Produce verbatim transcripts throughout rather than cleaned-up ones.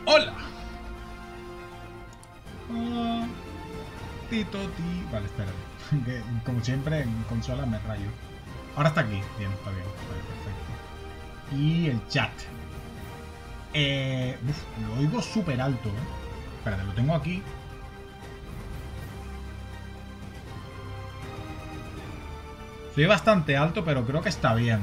¡Hola! Oh, tito, ti. Vale, espérate. Que, como siempre en consola me rayo. Ahora está aquí. Bien, está bien. Vale, perfecto. Y el chat. Eh, uf, lo oigo súper alto, ¿eh? Espérate, lo tengo aquí. Soy bastante alto, pero creo que está bien.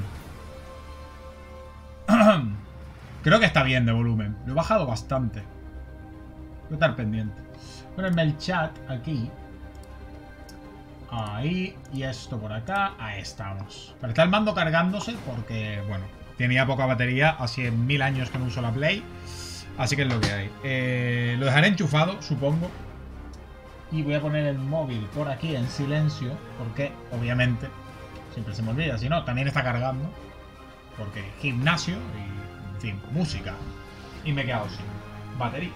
Creo que está bien de volumen. Lo he bajado bastante. Voy a estar pendiente. Ponerme el chat aquí. Ahí. Y esto por acá. Ahí estamos. Pero está el mando cargándose porque, bueno, tenía poca batería. Hace mil años que no uso la Play. Así que es lo que hay. Eh, lo dejaré enchufado, supongo. Y voy a poner el móvil por aquí en silencio. Porque, obviamente, siempre se me olvida. Si no, también está cargando. Porque gimnasio y, en fin, música. Y me he quedado sin batería.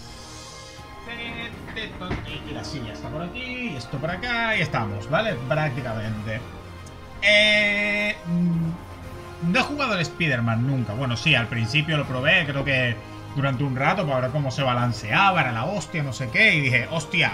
Y la silla está por aquí, y esto por acá, y estamos, ¿vale? Prácticamente. Eh, no he jugado el Spider-Man nunca. Bueno, sí, al principio lo probé, creo que durante un rato, para ver cómo se balanceaba, era la hostia, no sé qué, y dije, hostia,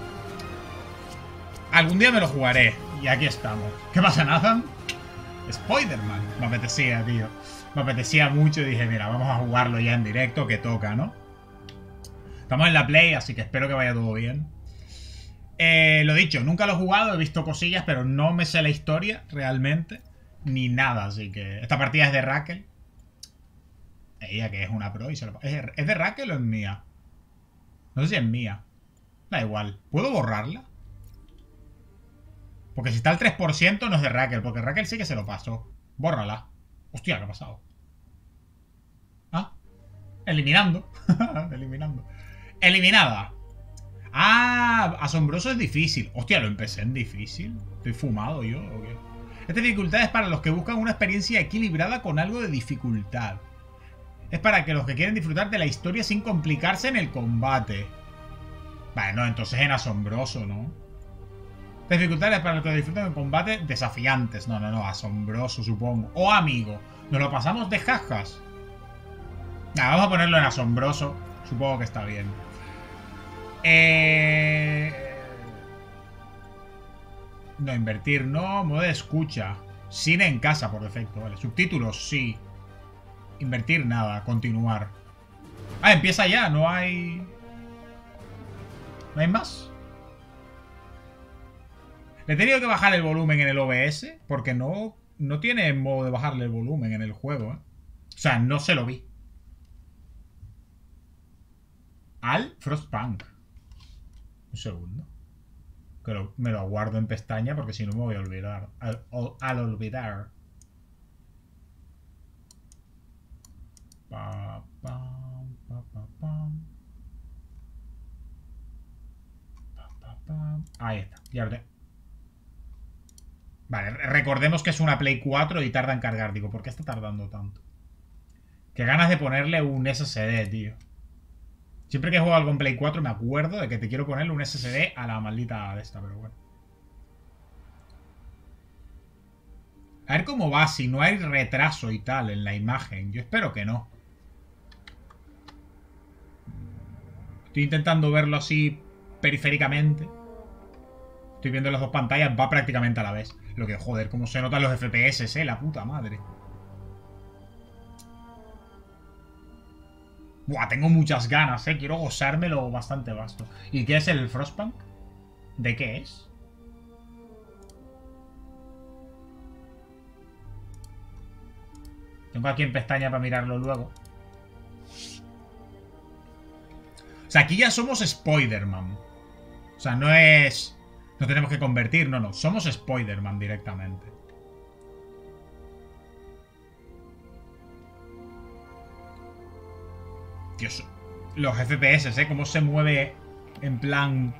algún día me lo jugaré. Y aquí estamos. ¿Qué pasa, Nathan? Spider-Man. Me apetecía, tío. Me apetecía mucho y dije, mira, vamos a jugarlo ya en directo, que toca, ¿no? Estamos en la Play, así que espero que vaya todo bien. Eh, lo dicho, nunca lo he jugado, he visto cosillas, pero no me sé la historia realmente. Ni nada, así que... Esta partida es de Raquel. Ella que es una pro y se lo... ¿Es de Raquel o es mía? No sé si es mía. Da igual. ¿Puedo borrarla? Porque si está al tres por ciento no es de Raquel, porque Raquel sí que se lo pasó. Bórrala. Hostia, ¿qué ha pasado? Ah, eliminando. Eliminando. Eliminada. Ah, asombroso es difícil. Hostia, lo empecé en difícil. ¿Estoy fumado yo o qué? Esta dificultad es para los que buscan una experiencia equilibrada con algo de dificultad. Es para que los que quieren disfrutar de la historia sin complicarse en el combate. Vale, no, entonces en asombroso, ¿no? Dificultades para los que disfrutan del combate desafiantes. No, no, no, asombroso, supongo. O amigo. Nos lo pasamos de jajas. Nah, vamos a ponerlo en asombroso. Supongo que está bien. Eh... No, invertir no. Modo de escucha. Cine en casa, por defecto. Vale. Subtítulos, sí. Invertir nada. Continuar. Ah, empieza ya. No hay... ¿No hay más? Le he tenido que bajar el volumen en el O B S porque no, no tiene modo de bajarle el volumen en el juego, ¿eh? O sea, no se lo vi. Al Frostpunk. Un segundo. Que lo, me lo guardo en pestaña porque si no me voy a olvidar. Al, al olvidar. Pa, pa, pa, pa, pa. Pa, pa, pa. Ahí está. Ya lo tengo. Vale, recordemos que es una Play cuatro y tarda en cargar. Digo, ¿por qué está tardando tanto? Qué ganas de ponerle un S S D, tío. Siempre que juego algo en Play cuatro me acuerdo de que te quiero ponerle un S S D a la maldita de esta, pero bueno. A ver cómo va, si no hay retraso y tal en la imagen. Yo espero que no. Estoy intentando verlo así periféricamente. Estoy viendo las dos pantallas, va prácticamente a la vez. Lo que, joder, cómo se notan los F P S, eh, la puta madre. Buah, tengo muchas ganas, eh. Quiero gozármelo bastante vasto. ¿Y qué es el Frostpunk? ¿De qué es? Tengo aquí en pestaña para mirarlo luego. O sea, aquí ya somos Spider-Man. O sea, no es... No tenemos que convertir, no, no. Somos Spider-Man directamente. Dios, los F P S, ¿eh? Cómo se mueve en plan...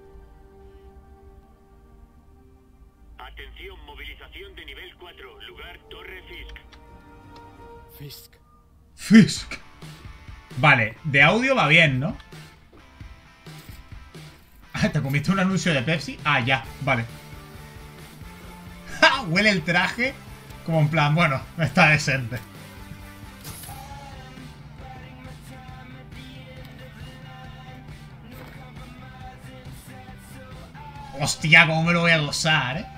Atención, movilización de nivel cuatro, lugar Torre Fisk. Fisk. Fisk. Vale, de audio va bien, ¿no? ¿Te comiste un anuncio de Pepsi? Ah, ya, vale. Huele el traje como en plan, bueno, está decente. Hostia, cómo me lo voy a gozar, ¿eh?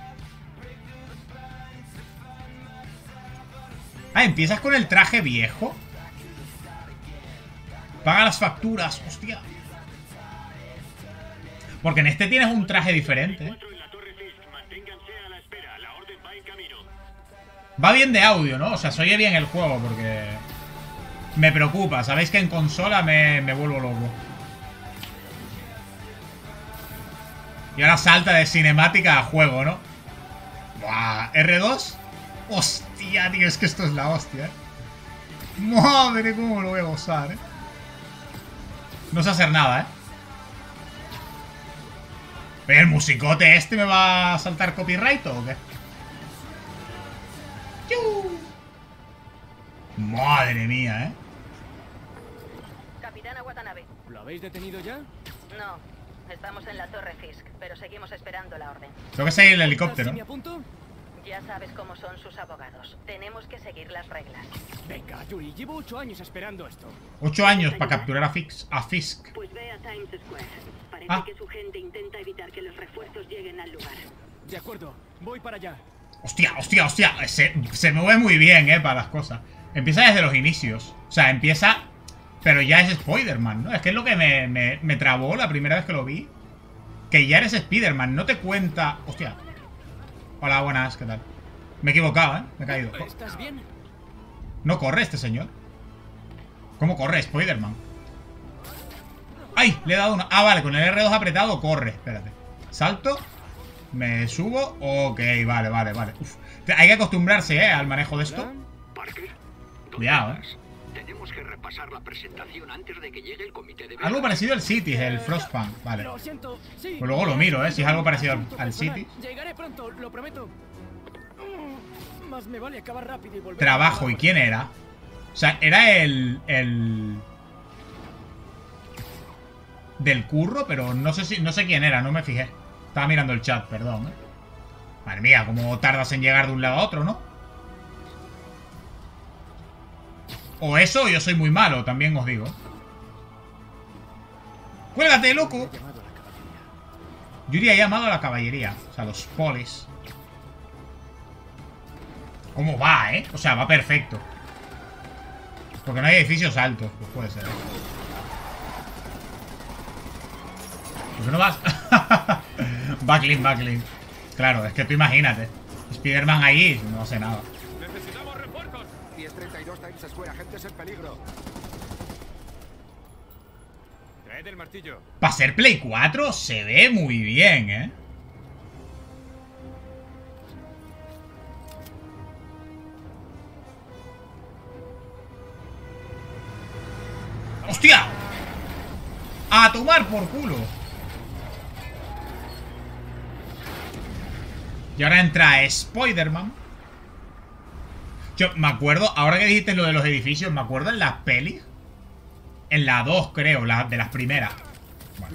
Ah, empiezas con el traje viejo. Paga las facturas, hostia. Porque en este tienes un traje diferente, ¿eh? Va bien de audio, ¿no? O sea, se oye bien el juego porque... me preocupa. Sabéis que en consola me, me vuelvo loco. Y ahora salta de cinemática a juego, ¿no? Buah, ¿R dos? Hostia, tío, es que esto es la hostia, ¿eh? Madre, cómo me lo voy a gozar, ¿eh? No sé hacer nada, ¿eh? ¿El musicote este me va a saltar copyright o qué? ¡Yu! Madre mía, ¿eh? Capitana Watanabe. ¿Lo habéis detenido ya? No, estamos en la Torre Fisk, pero seguimos esperando la orden. Tengo que seguir el helicóptero. ¿Sí me apunto? Ya sabes cómo son sus abogados. Tenemos que seguir las reglas. Venga, Yuri, llevo ocho años esperando esto. Ocho años para capturar a, Fix, a Fisk. Pues ve a Times Square. Parece Ah. que su gente intenta evitar que los refuerzos lleguen al lugar. De acuerdo, voy para allá. Hostia, hostia, hostia. Se, se mueve muy bien, eh, para las cosas. Empieza desde los inicios. O sea, empieza... pero ya es Spider-Man, ¿no? Es que es lo que me, me, me trabó la primera vez que lo vi. Que ya eres Spider-Man. No te cuenta... Hostia. Hola, buenas, ¿qué tal? Me he equivocado, ¿eh? Me he caído. ¿Estás bien? No corre este señor. ¿Cómo corre Spider-Man? ¡Ay! Le he dado una... Ah, vale, con el R dos apretado corre. Espérate. Salto. Me subo. Ok, vale, vale, vale. Uf. Hay que acostumbrarse, ¿eh? Al manejo de esto. Parker, ¿dónde Cuidado, ¿eh? estás? Tenemos que repasar la presentación antes de que llegue el comité de... Algo parecido al Cities, el Frostpunk. Vale. Lo siento, sí. Pues luego lo miro, ¿eh? Si es algo parecido al, Asunto al personal. Cities. Llegaré pronto, lo prometo. Mm, Más me vale acabar rápido y volver. Trabajo. ¿Y quién era? O sea, era el... el... del curro, pero no sé si no sé quién era, no me fijé. Estaba mirando el chat, perdón, ¿eh? Madre mía, cómo tardas en llegar de un lado a otro, ¿no? O eso, o yo soy muy malo, también os digo. ¡Cuélgate, loco! Yuri ha llamado a la caballería. O sea, los polis. ¿Cómo va, eh? O sea, va perfecto. Porque no hay edificios altos. Pues puede ser. ¿Por qué no vas? Backlink, backlink. Claro, es que tú imagínate. Spider-Man ahí no hace nada. Necesitamos refuerzos. diez treinta y dos Times Square, agentes en peligro. Traed el martillo. Para ser Play cuatro se ve muy bien, ¿eh? ¡Hostia! ¡A tomar por culo! Y ahora entra Spider-Man. Yo me acuerdo, ahora que dijiste lo de los edificios, me acuerdo en las pelis. En la dos, creo, la, de las primeras. Bueno.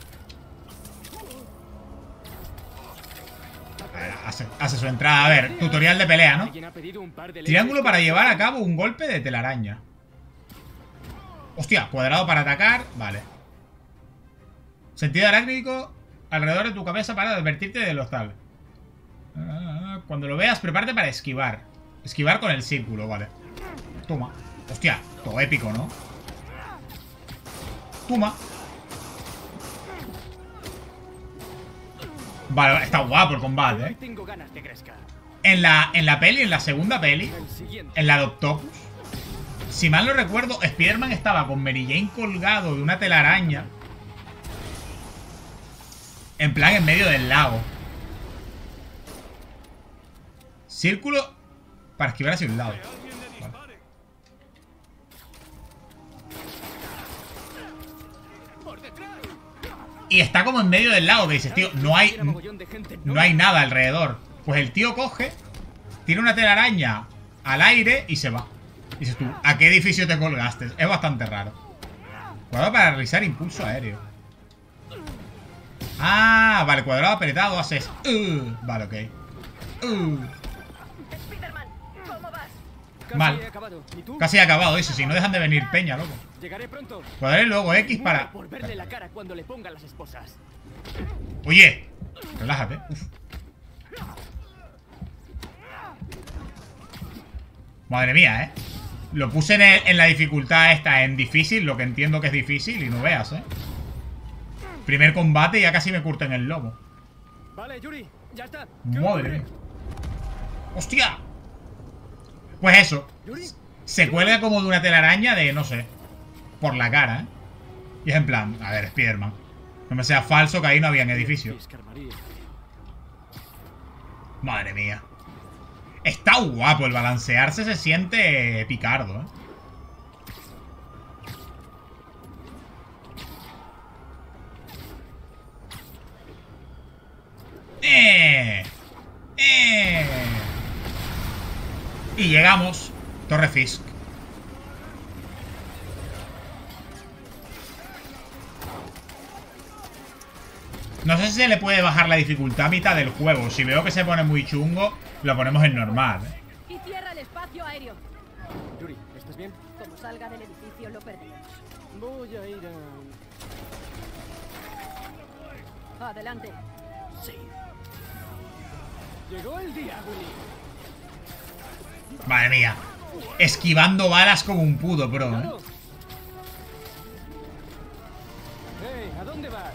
A ver, hace, hace su entrada. A ver, tutorial de pelea, ¿no? Alguien ha pedido un par de Triángulo leches para con- llevar a cabo un golpe de telaraña. Hostia, cuadrado para atacar. Vale. Sentido arácnico alrededor de tu cabeza para advertirte de los tal. Ah, cuando lo veas, prepárate para esquivar. Esquivar con el círculo, vale. Toma. Hostia, todo épico, ¿no? Toma. Vale, está guapo el combate, ¿eh? Tengo ganas de crezca. En la, en la peli, en la segunda peli, El siguiente. en la de Octopus, si mal no recuerdo, Spider-Man estaba con Mary Jane colgado de una telaraña. En plan, en medio del lago. Círculo para esquivar hacia un lado. Vale. Y está como en medio del lago, que dices, tío, no hay, Era mogollón de gente, no hay nada alrededor. Pues el tío coge, tira una telaraña al aire y se va. Dices tú, ¿a qué edificio te colgaste? Es bastante raro. Cuadrado para realizar impulso aéreo. Ah, vale, cuadrado apretado haces... Uh, vale, ok. Uh, Spider-Man, ¿cómo vas? Casi Mal. he acabado. ¿Y tú? casi he acabado eso, si no dejan de venir peña, loco. Llegaré pronto. Cuadrado y luego X Muero para... por verle la cara cuando le pongan las esposas. Oye, Relájate. Uf. Madre mía, ¿eh? Lo puse en, el, en la dificultad esta, en difícil, lo que entiendo que es difícil, y no veas, ¿eh? Primer combate y ya casi me curten el lomo. Vale, Yuri, ya está. Madre mía. ¡Hostia! Pues eso. Se cuelga como de una telaraña de, no sé, por la cara, ¿eh? Y es en plan, a ver, Spiderman, no me sea falso que ahí no había edificio. Madre mía. Está guapo, el balancearse se siente picardo, ¿eh? ¡Eh! ¡Eh! Y llegamos. Torre Fisk. No sé si se le puede bajar la dificultad a mitad del juego. Si veo que se pone muy chungo, lo ponemos en normal, ¿eh? Y cierra el espacio aéreo. Yuri, ¿estás bien? Como salga del edificio lo perdemos. Voy a ir a... Adelante. Sí. Llegó el día, Willy. Madre mía. Esquivando balas como un puto pro, ¿eh? Hey, ¿a dónde vas?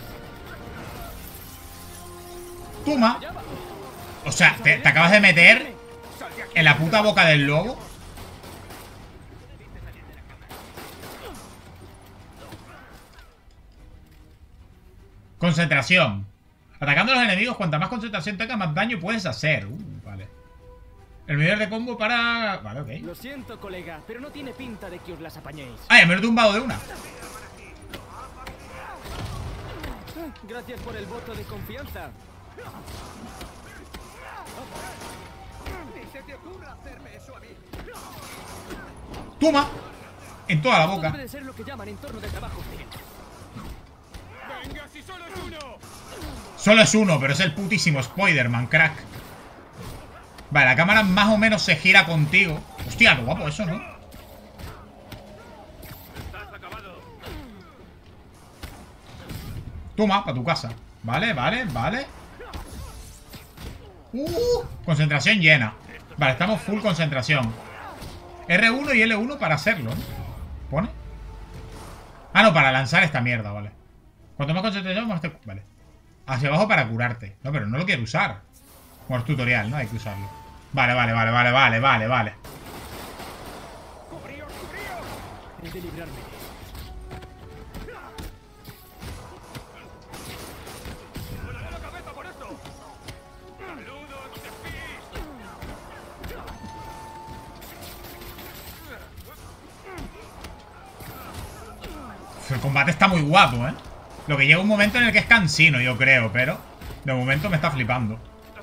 Toma. O sea, te, te acabas de meter en la puta boca del lobo. Concentración. Atacando a los enemigos, cuanta más concentración tengas, más daño puedes hacer. Uh, vale. El medidor de combo para... Vale, ok. Lo siento, colega, pero no tiene pinta de que os las apañéis. Ah, me lo he tumbado de una. Gracias por el voto de confianza. Ni se te ocurra hacerme eso a mí. Toma. En toda la boca. Puede ser lo que llaman entorno de trabajo. Venga, si solo es uno. Solo es uno, pero es el putísimo Spider-Man, crack. Vale, la cámara más o menos se gira contigo. Hostia, qué guapo eso, ¿no? Toma, para tu casa. Vale, vale, vale. Uh, concentración llena. Vale, estamos full concentración. R uno y L uno para hacerlo, ¿no? ¿Pone? Ah, no, para lanzar esta mierda, vale. Cuanto más concentración, más te... Vale. Hacia abajo para curarte. No, pero no lo quiero usar. Bueno, es tutorial, ¿no? Hay que usarlo. Vale, vale, vale, vale, vale, vale, vale. He de librarme. El combate está muy guapo, ¿eh? Lo que llega un momento en el que es cansino, yo creo, pero de momento me está flipando.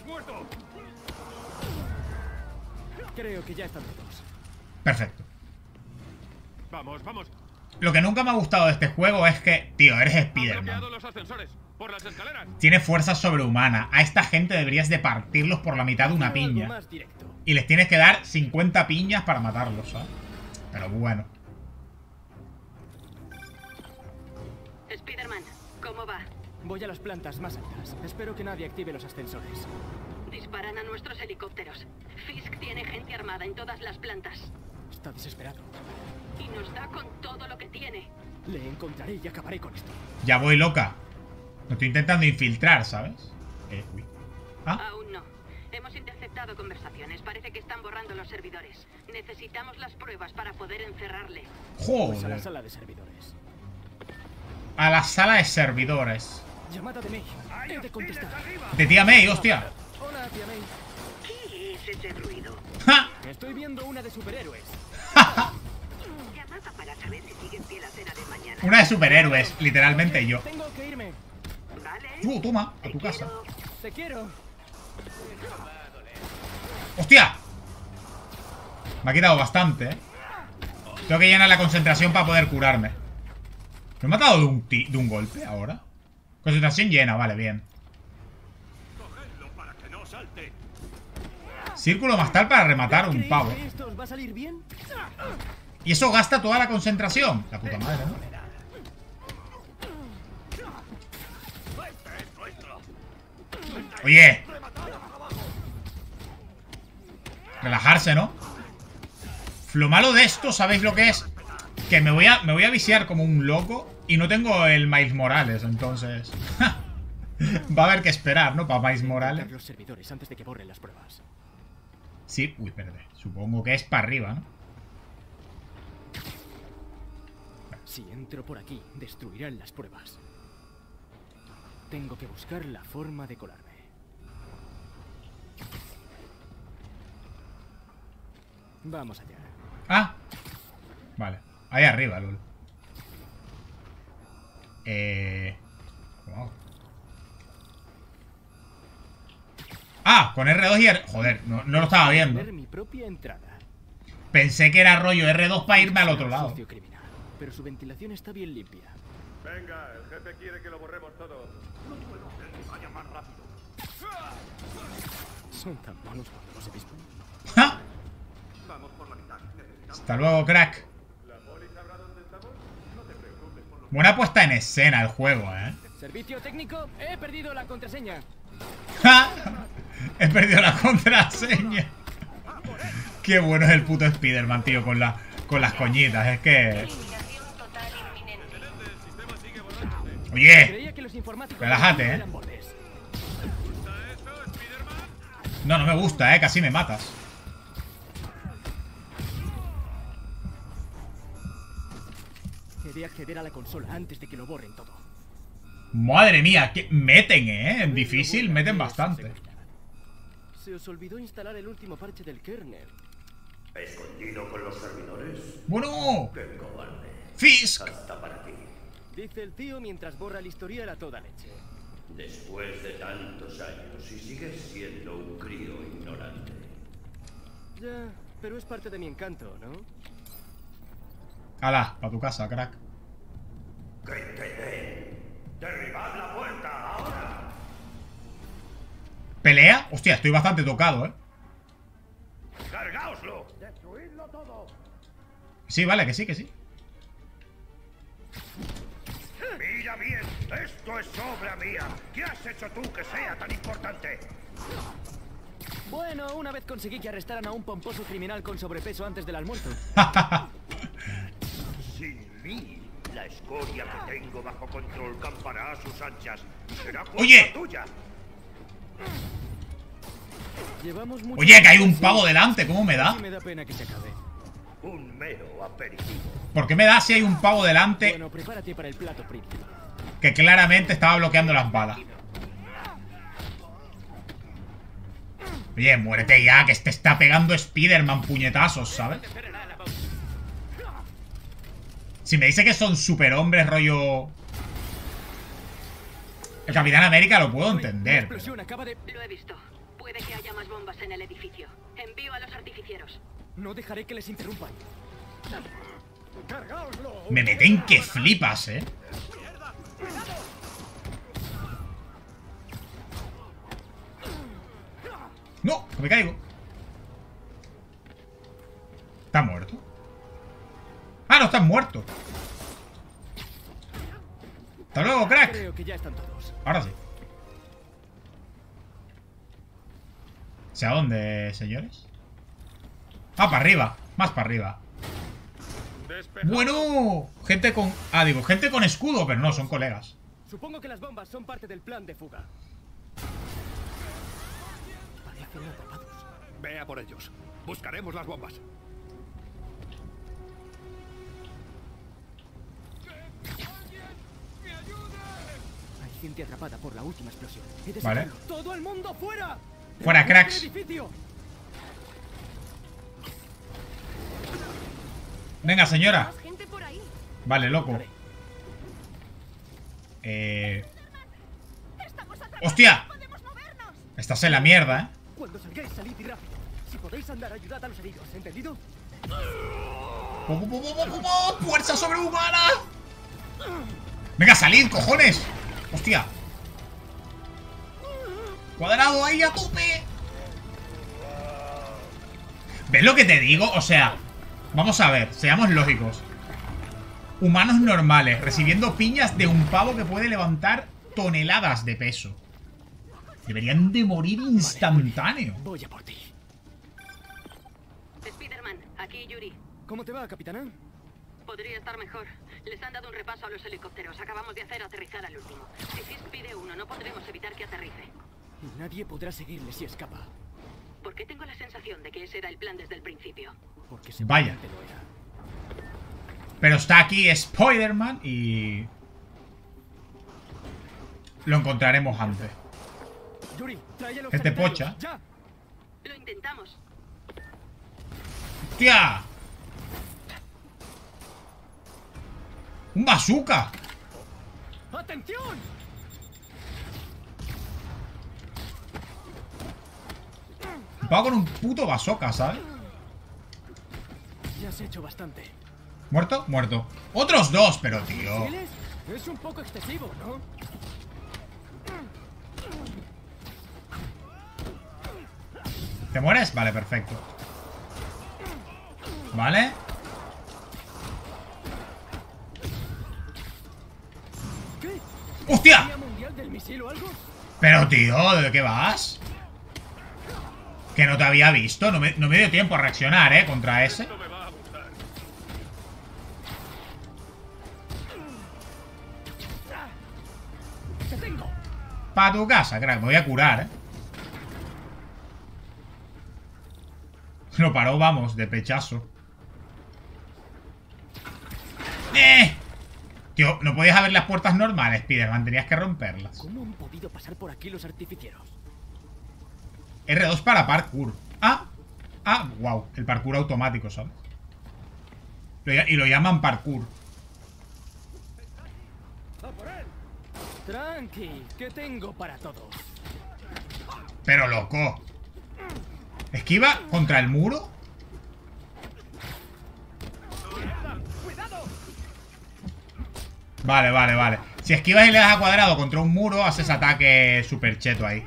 Creo que ya están todos. Perfecto. Vamos, vamos. Lo que nunca me ha gustado de este juego es que, tío, eres Spider-Man. Los ascensores por las escaleras. Tiene fuerza sobrehumana. A esta gente deberías de partirlos por la mitad de una piña. Y les tienes que dar cincuenta piñas para matarlos, ¿sabes? Pero bueno. Spider-Man, ¿cómo va? Voy a las plantas más altas. Espero que nadie active los ascensores. Disparan a nuestros helicópteros. Fisk tiene gente armada en todas las plantas. Está desesperado. Y nos da con todo lo que tiene. Le encontraré y acabaré con esto. Ya voy, loca. Me estoy intentando infiltrar, ¿sabes? Eh, uy. ¿Ah? Aún no. Hemos interceptado conversaciones. Parece que están borrando los servidores. Necesitamos las pruebas para poder encerrarle. Pues a la Joder. sala de servidores. A la sala de servidores. Llamada de May. He de contestar. De tía May, hostia. Hola, tía May. ¿Qué es ese ruido? ¡Ja! Estoy viendo una de superhéroes. Llamada para saber si sigue en pie la cena de mañana. Una de superhéroes, literalmente yo. Tengo que irme. Vale. Tú, toma, a tu casa. Te quiero. ¡Hostia! Me ha quitado bastante, ¿eh? Tengo que llenar la concentración para poder curarme. ¿Me he matado de un, ti de un golpe ahora? Concentración llena, vale, bien. Círculo más tal para rematar un pavo. ¿Esto os va a salir bien? Y eso gasta toda la concentración. La puta madre, ¿no? Oye. Relajarse, ¿no? Lo malo de esto, ¿sabéis lo que es? Que me voy a, me voy a viciar como un loco y no tengo el Miles Morales, entonces... Va a haber que esperar, ¿no? Para Miles Morales. Los servidores antes de que borren las pruebas. Sí, uy, espérate. Supongo que es para arriba, ¿no? Si entro por aquí, destruirán las pruebas. Tengo que buscar la forma de colarme. Vamos allá. Ah. Vale. Ahí arriba, lol. Eh... Wow. Ah, con erre dos y R... Joder, no, no lo estaba viendo. Tener mi propia entrada. Pensé que era rollo erre dos para irme al otro lado. Socio criminal, pero su ventilación está bien limpia. Venga, el jefe quiere que lo borremos todo. No puedo hacer que vaya más rápido. Son tan malos cuando no se vispan. ¡Ja! Vamos por la mitad. Necesitamos... Hasta luego, crack. ¿La poli sabrá dónde estamos? No te preocupes por lo... Buena puesta en escena el juego, ¿eh? Servicio técnico, he perdido la contraseña. ¡Ja! He perdido la contraseña. Qué bueno es el puto Spider-Man, tío, con, la, con las coñitas. Es que... Oye, Creía que los informáticos relájate, ¿eh? eran bordes. No, no me gusta, ¿eh? Casi me matas. He de acceder a la consola antes de que lo borren todo. Madre mía, que meten, ¿eh? En difícil meten bastante. Se os olvidó instalar el último parche del kernel. ¿Escondido con los servidores? Bueno, ¡Qué cobarde! Fisk. Hasta para ti. Dice el tío mientras borra el historial a toda leche. Después de tantos años y sigues siendo un crío ignorante. Ya, pero es parte de mi encanto, ¿no? Hala, pa' tu casa, crack. ¡Que te den! ¡Derribad la puerta ahora! ¿Pelea? Hostia, estoy bastante tocado, ¿eh? ¡Cargaoslo! ¡Destruidlo todo! Sí, vale, que sí, que sí. ¡Mira bien! ¡Esto es obra mía! ¿Qué has hecho tú que sea tan importante? Bueno, una vez conseguí que arrestaran a un pomposo criminal con sobrepeso antes del almuerzo. Sin mí, la escoria que tengo bajo control campará a sus anchas. Será culpa Oye. tuya. Llevamos mucho Oye, que hay un tiempo pavo así. delante, ¿cómo me da? Sí me da pena que se acabe. Un mero aperitivo. ¿Por qué me da si hay un pavo delante Bueno, prepárate para el plato principal. que claramente estaba bloqueando las balas? Oye, muérete ya, que te está pegando Spider-Man puñetazos, ¿sabes? Si me dice que son superhombres, rollo... El Capitán América lo puedo La entender. explosión acaba de... Lo he visto. Puede que haya más bombas en el edificio. Envío a los artificieros. No dejaré que les interrumpan. ¡Cargaoslo! Me meten que flipas, ¿eh? ¡No! ¡Me caigo! ¿Está muerto? ¡Ah, no, está muerto! ¡Hasta luego, crack! Creo que ya están todos. Ahora sí. ¿Hacia dónde, señores? Ah, para arriba. Más para arriba. Bueno, gente con... Ah, digo, gente con escudo, pero no, son colegas. Supongo que las bombas son parte del plan de fuga. Parecen atrapados. Ve a por ellos. Buscaremos las bombas. Hay gente atrapada por la última explosión. He de Vale. sacarlo. ¡Todo el mundo fuera! Fuera, ¡Del cracks! edificio! Venga, señora. Más gente por ahí. Vale, loco. Eh... Estamos atrapados. ¡Hostia! Podemos movernos. Estás en la mierda, ¿eh? Cuando salgáis, salid y rápido. Si podéis andar, ayudad a los heridos, ¿entendido? ¡Oh, oh, oh, oh, oh, oh! ¡Fuerza sobrehumana! ¡Venga, salid, cojones! ¡Hostia! ¡Cuadrado ahí a tope! ¿Ves lo que te digo? O sea, vamos a ver, seamos lógicos. Humanos normales recibiendo piñas de un pavo que puede levantar toneladas de peso. Deberían de morir instantáneo. Voy a por ti. Spiderman, aquí Yuri. ¿Cómo te va, capitana? Podría estar mejor. Les han dado un repaso a los helicópteros. Acabamos de hacer aterrizar al último. Si Fisk pide uno, no podremos evitar que aterrice. Y nadie podrá seguirle si escapa. ¿Por qué tengo la sensación de que ese era el plan desde el principio? Porque se Vaya. lo era. Pero está aquí Spider-Man y... lo encontraremos antes. Yuri, trae a los Gente sanitarios, pocha. ¡Ya! Lo intentamos. ¡Hostia! ¡Un bazooka! ¡Atención! Va con un puto bazooka, ¿sabes? Ya has hecho bastante. ¿Muerto? Muerto. Otros dos, pero tío. ¿Misiles? Es un poco excesivo, ¿no? ¿Te mueres? Vale, perfecto. Vale. ¿Qué? ¡Hostia! ¿Día mundial del misil o algo? Pero tío, ¿de qué vas? Que no te había visto. No me, no me dio tiempo a reaccionar, ¿eh? Contra ese. No me va a gustar. ¡Te tengo! Para tu casa, crack. Me voy a curar, ¿eh? Lo paró, vamos, de pechazo. ¡Eh! Tío, no podías abrir las puertas normales, Spiderman. Tenías que romperlas. ¿Cómo han podido pasar por aquí los artificieros? R dos para parkour. Ah, ah, wow. El parkour automático, ¿sabes? Lo ll- y lo llaman parkour. Tranqui, que tengo para todos. Pero loco. Esquiva contra el muro. Vale, vale, vale. Si esquivas y le das a cuadrado contra un muro, haces ataque super cheto ahí.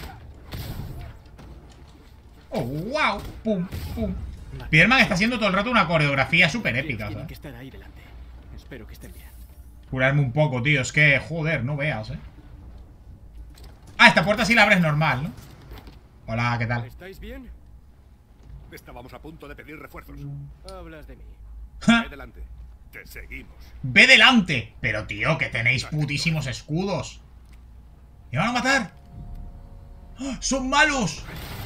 Oh, wow. Pum, pum. Spiderman está haciendo todo el rato una coreografía súper épica, Tienen que ¿sabes? estar ahí delante. Espero que estén bien. Curarme un poco, tío. Es que, joder, no veas, ¿eh? Ah, esta puerta sí la abres normal, ¿no? Hola, ¿qué tal? ¿Estáis bien? Estábamos a punto de pedir refuerzos. Hablas de mí. Ve delante. Te seguimos. ¡Ve delante! Pero, tío, que tenéis putísimos escudos. ¡Me van a matar! ¡Ah! ¡Son malos!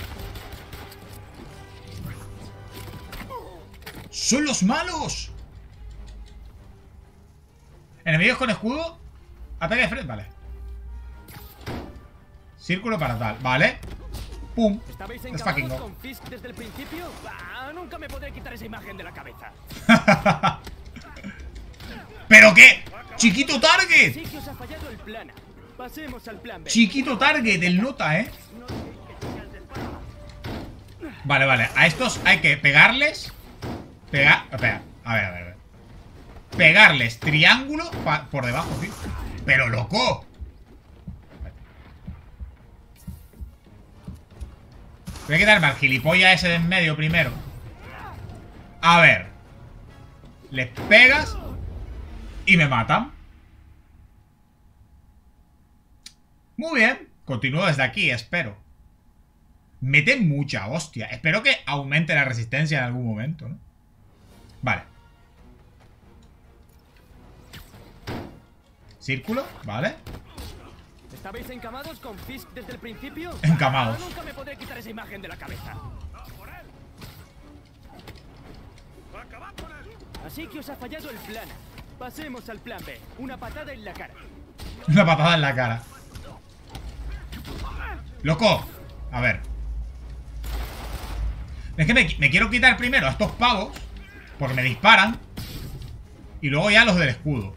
¡Son los malos! ¿Enemigos con escudo? Ataque de frente, vale. Círculo para tal, vale. Pum. ¿Estabais Let's fucking encamados go. con Fisk desde el principio? Ah, nunca me podré quitar esa imagen de la cabeza. ¿Pero qué? ¡Chiquito target! Sí que os ha fallado el plan A. Pasemos al plan B. Chiquito target, el nota, ¿eh? Vale, vale. A estos hay que pegarles. Pegar. Espera. A ver, a ver, a ver. Pegarles triángulo pa- por debajo, tío. ¡Pero loco! Voy a quitarme al gilipollas ese de en medio primero. A ver. Les pegas y me matan. Muy bien. Continúo desde aquí, espero. Meten mucha hostia. Espero que aumente la resistencia en algún momento, ¿no? Vale. Círculo, vale. ¿Estabais encamados con Fisk desde el principio? Encamados. Ah, nunca me podré quitar esa imagen de la cabeza. Así que os ha fallado el plan A. Pasemos al plan B. Una patada en la cara. Una patada en la cara. ¡Loco! A ver. Es que me, me quiero quitar primero a estos pavos, porque me disparan. Y luego ya los del escudo.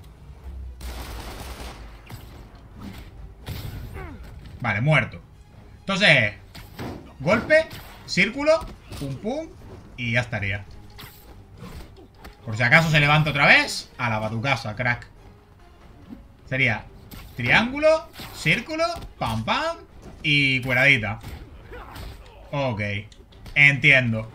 Vale, muerto. Entonces, golpe, círculo, pum pum, y ya estaría. Por si acaso se levanta otra vez, a la batucasa, crack. Sería triángulo, círculo, pam pam y cueradita. Ok, entiendo.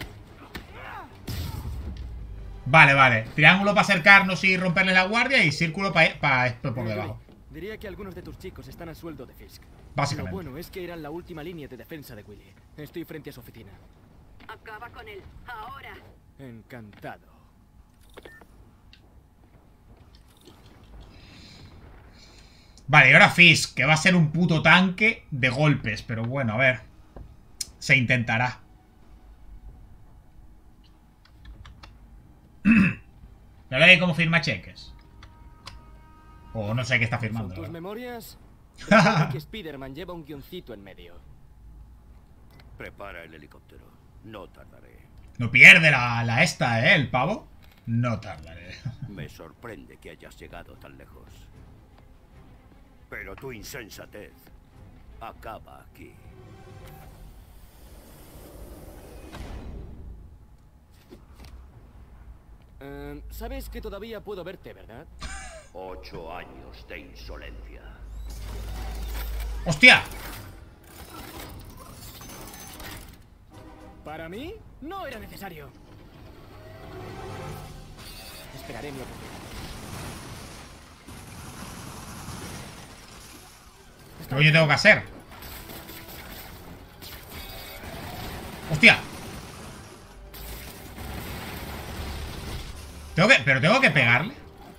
Vale, vale. Triángulo para acercarnos y romperle la guardia y círculo para pa, pa por debajo. Diría que algunos de tus chicos están a sueldo de Fisk. Básicamente. Lo bueno es que eran la última línea de defensa de Willy. Estoy frente a su oficina. Acaba con él, ahora. Encantado. Vale, y ahora Fisk, que va a ser un puto tanque de golpes. Pero bueno, a ver. Se intentará. ¿No le veis cómo firma cheques? O no sé qué está firmando. ¿Son tus ¿verdad? memorias? Recuerda que Spider-Man lleva un guioncito en medio. Prepara el helicóptero. No tardaré. No pierde la, la esta, ¿eh? El pavo. No tardaré. Me sorprende que hayas llegado tan lejos. Pero tu insensatez acaba aquí. Eh, Sabes que todavía puedo verte, ¿verdad? Ocho años de insolencia. ¡Hostia! Para mí, no era necesario. Esperaré mi oportunidad. ¿Qué coño tengo que hacer? ¡Hostia! ¿Tengo que, ¿Pero tengo que pegarle?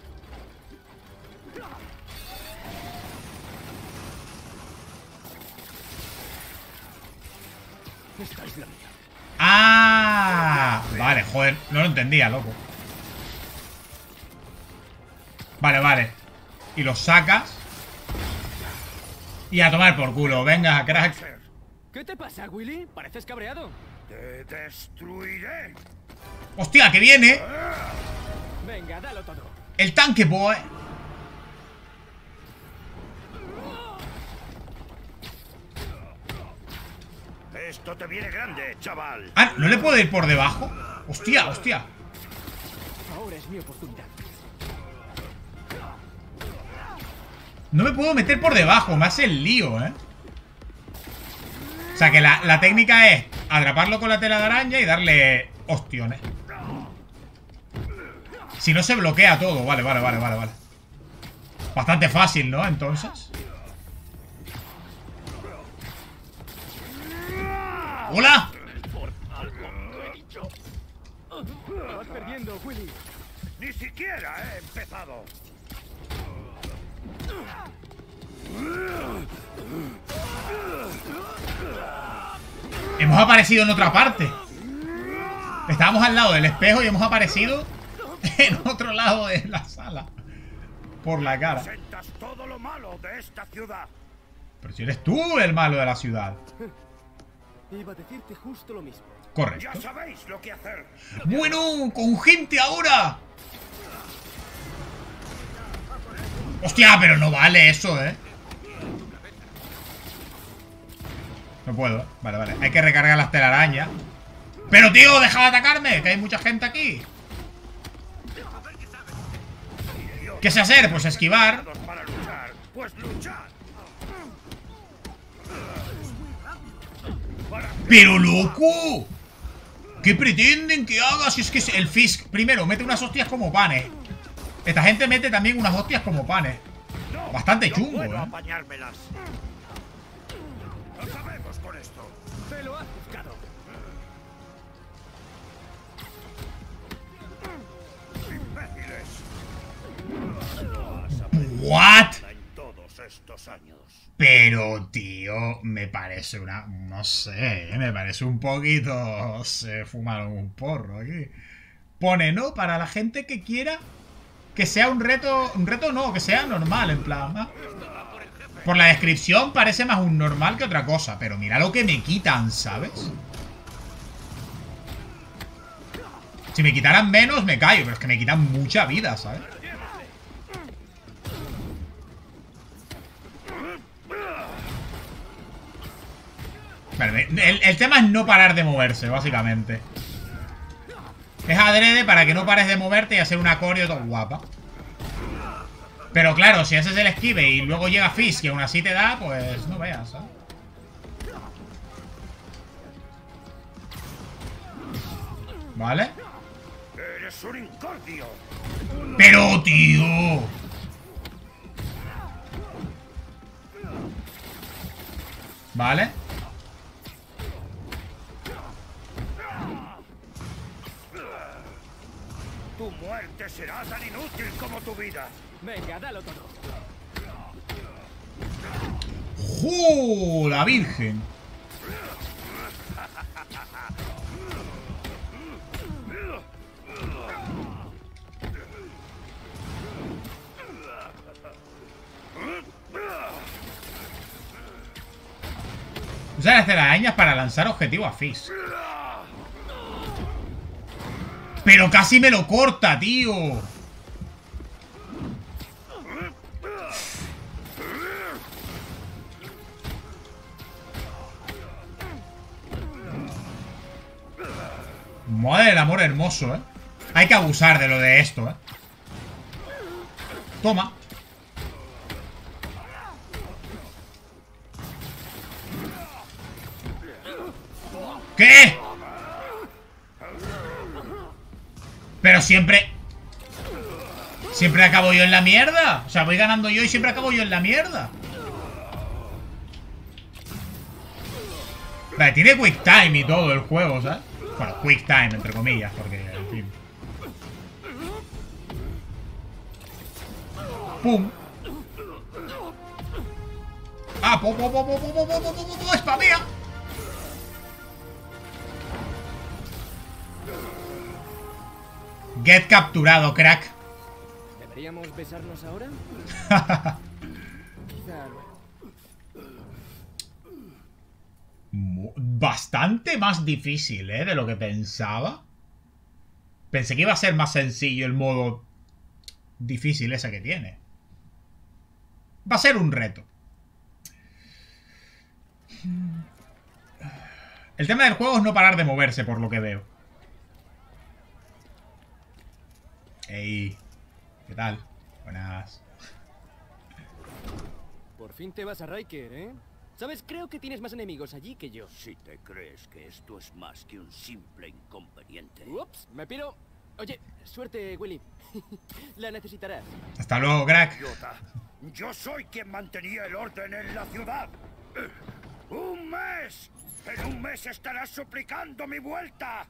Esta es la mía. ¡Ah! Vale, joder, no lo entendía, loco. Vale, vale. Y los sacas. Y a tomar por culo. Venga, crack. ¿Qué te pasa, Willy? Pareces cabreado. Te destruiré. ¡Hostia, que viene! Venga, dalo todo. El tanque boy. Esto te viene grande, chaval. Ah, ¿no le puedo ir por debajo? Hostia, hostia. Ahora es mi oportunidad. No me puedo meter por debajo. Me hace el lío, ¿eh? O sea que la, la técnica es atraparlo con la tela de araña y darle ostiones. Si no se bloquea todo. Vale, vale, vale, vale, vale. Bastante fácil, ¿no? Entonces. ¡Hola! Vas perdiendo, Willy. Ni siquiera he empezado. Hemos aparecido en otra parte. Estábamos al lado del espejo y hemos aparecido en otro lado de la sala. Por la cara. Presentas todo lo malo de esta ciudad. Pero si eres tú el malo de la ciudad. Iba a decirte justo lo mismo. Correcto. Ya sabéis lo que hacer. Bueno, con gente ahora. Hostia, pero no vale eso, ¿eh? No puedo. Vale, vale. Hay que recargar las telarañas. Pero, tío, deja de atacarme, que hay mucha gente aquí. ¿Qué sé hacer? Pues esquivar. Para luchar, pues luchar. ¡Pero, loco! ¿Qué pretenden que haga? Si es que es el Fisk, primero, mete unas hostias como panes. Esta gente mete también unas hostias como panes. Bastante chungo, puedo ¿eh? apañármelas. No sabemos con esto. Te lo has buscado. Imbéciles. ¿What? En todos estos años. Pero, tío, me parece una... No sé, me parece un poquito... Se fumaron un porro aquí. Pone, ¿no? Para la gente que quiera que sea un reto... Un reto no, que sea normal, en plan, ¿no? Por la descripción parece más un normal que otra cosa. Pero mira lo que me quitan, ¿sabes? Si me quitaran menos, me callo. Pero es que me quitan mucha vida, ¿sabes? Vale, el, el tema es no parar de moverse, básicamente. Es adrede para que no pares de moverte y hacer una coreo tan guapa. Pero claro, si haces el esquive y luego llega Fisk y aún así te da, pues no veas, ¿sabes? ¿Vale? Eres un incordio. ¡Pero, tío! Vale. Tu muerte será tan inútil como tu vida. Venga, dalo todo. ¡Jo! La Virgen. Usa las telarañas para lanzar objetivo a Fisk. Pero casi me lo corta, tío. Madre del amor hermoso, eh. Hay que abusar de lo de esto, eh. Toma. ¿Qué? Pero siempre... Siempre acabo yo en la mierda. O sea, voy ganando yo y siempre acabo yo en la mierda. Vale, tiene quick time y todo el juego, ¿sabes? Bueno, quick time, entre comillas, porque, en fin. ¡Pum! ¡Ah! ¡Po, po, po, po, po, po, po, po, po, po! ¡Spamea! Get capturado, crack. ¿Deberíamos besarnos ahora? Quizá luego. Bastante más difícil, ¿eh? De lo que pensaba. Pensé que iba a ser más sencillo el modo difícil ese que tiene. Va a ser un reto. El tema del juego es no parar de moverse, por lo que veo. Ey, ¿qué tal? Buenas. Por fin te vas a Riker, ¿eh? ¿Sabes? Creo que tienes más enemigos allí que yo. Si te crees que esto es más que un simple inconveniente. Ups, me piro. Oye, suerte, Willy. La necesitarás. Hasta luego, crack. Idiota, yo soy quien mantenía el orden en la ciudad. ¡Un mes! En un mes estarás suplicando mi vuelta.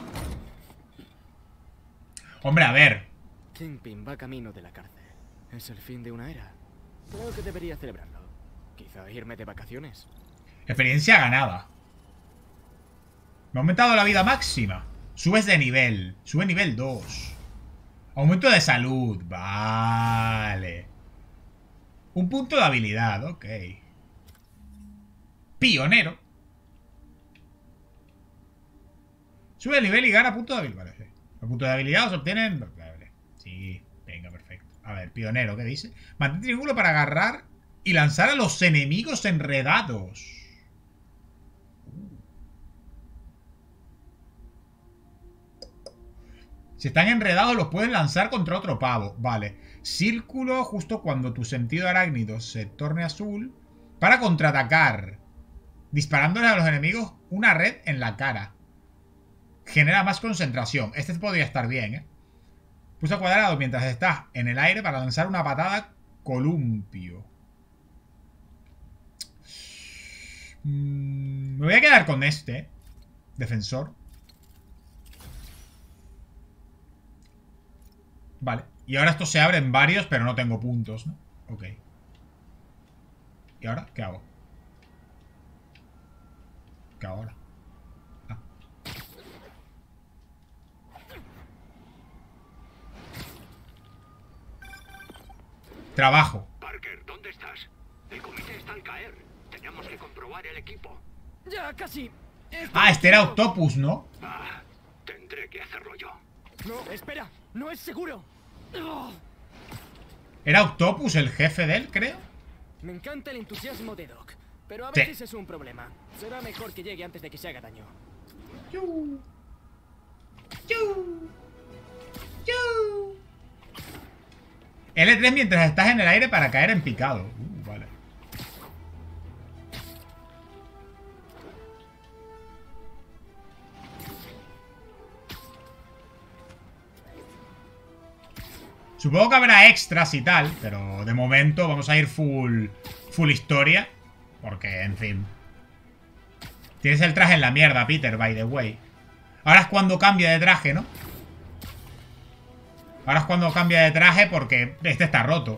Hombre, a ver. Kingpin va camino de la cárcel. Es el fin de una era. Creo que debería celebrarlo. Quizá irme de vacaciones. Experiencia ganada. Me ha aumentado la vida máxima. Subes de nivel. Sube nivel dos. Aumento de salud. Vale. Un punto de habilidad. Ok. Pionero. Sube de nivel y gana punto de habilidad. Vale, sí. Los puntos de habilidad se obtienen... Vale. Sí, venga, perfecto. A ver, pionero, ¿qué dice? Mantén triángulo para agarrar y lanzar a los enemigos enredados. Si están enredados los pueden lanzar contra otro pavo. Vale. Círculo justo cuando tu sentido arácnido se torne azul para contraatacar. Disparándole a los enemigos una red en la cara. Genera más concentración. Este podría estar bien, ¿eh? Pulsa cuadrado mientras estás en el aire para lanzar una patada columpio. Mm, me voy a quedar con este. Defensor. Vale. Y ahora esto se abre en varios, pero no tengo puntos, ¿no? Ok. ¿Y ahora? ¿Qué hago? ¿Qué hago ahora? Ah. Trabajo. Parker, ¿dónde estás? El comité está al caer. Tenemos que comprobar el equipo. Ya, casi. Ah, este era Octopus, ¿no? Ah, tendré que hacerlo yo. No, espera. No es seguro. Oh, Era Octopus el jefe de él, creo. me encanta el entusiasmo de Doc, pero a Sí. veces es un problema. Será mejor que llegue antes de que se haga daño. Yu. Yu. Yu. L tres mientras estás en el aire para caer en picado. Uh, vale. Supongo que habrá extras y tal, pero de momento vamos a ir full, full historia. Porque, en fin, Tienes el traje en la mierda, Peter, by the way. Ahora es cuando cambia de traje, ¿no? Ahora es cuando cambia de traje porque este está roto.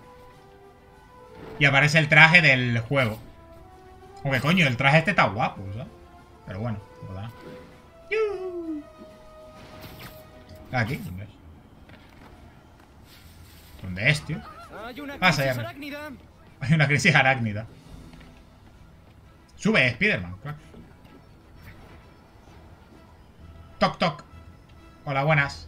Y aparece el traje del juego. Aunque coño, el traje este está guapo, ¿sabes? Pero bueno, ¿verdad? Aquí, ¿dónde es? ¿Dónde es, tío? Hay una Pasa crisis ya. arácnida. Hay una crisis arácnida. Sube, Spiderman, claro. Toc, toc. Hola, buenas.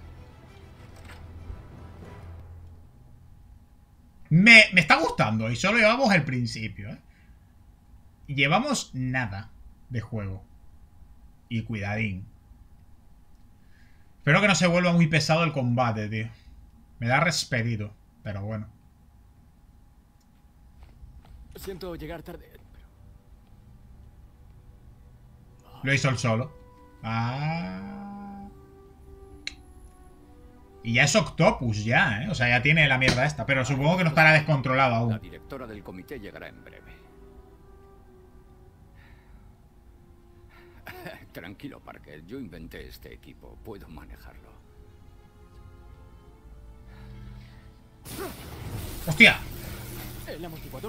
Me, me está gustando y solo llevamos el principio, ¿eh? Llevamos nada de juego. Y cuidadín. Espero que no se vuelva muy pesado el combate, tío. Me da respetito, pero bueno. Siento llegar tarde, pero... Lo hizo el solo. Ah. Y ya es Octopus, ya, ¿eh? O sea, ya tiene la mierda esta. Pero supongo que no estará descontrolado La aún. directora del comité llegará en breve. Tranquilo, Parker. Yo inventé este equipo. Puedo manejarlo. ¡Hostia! El amortiguador.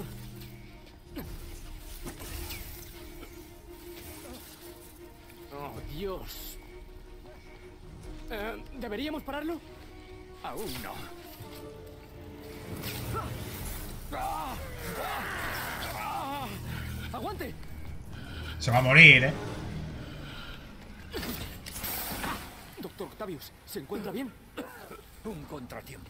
Oh, Dios. Eh, ¿Deberíamos pararlo? Aún no. ¡Aguante! Se va a morir, ¿eh? Doctor Octavius, ¿se encuentra bien? Un contratiempo.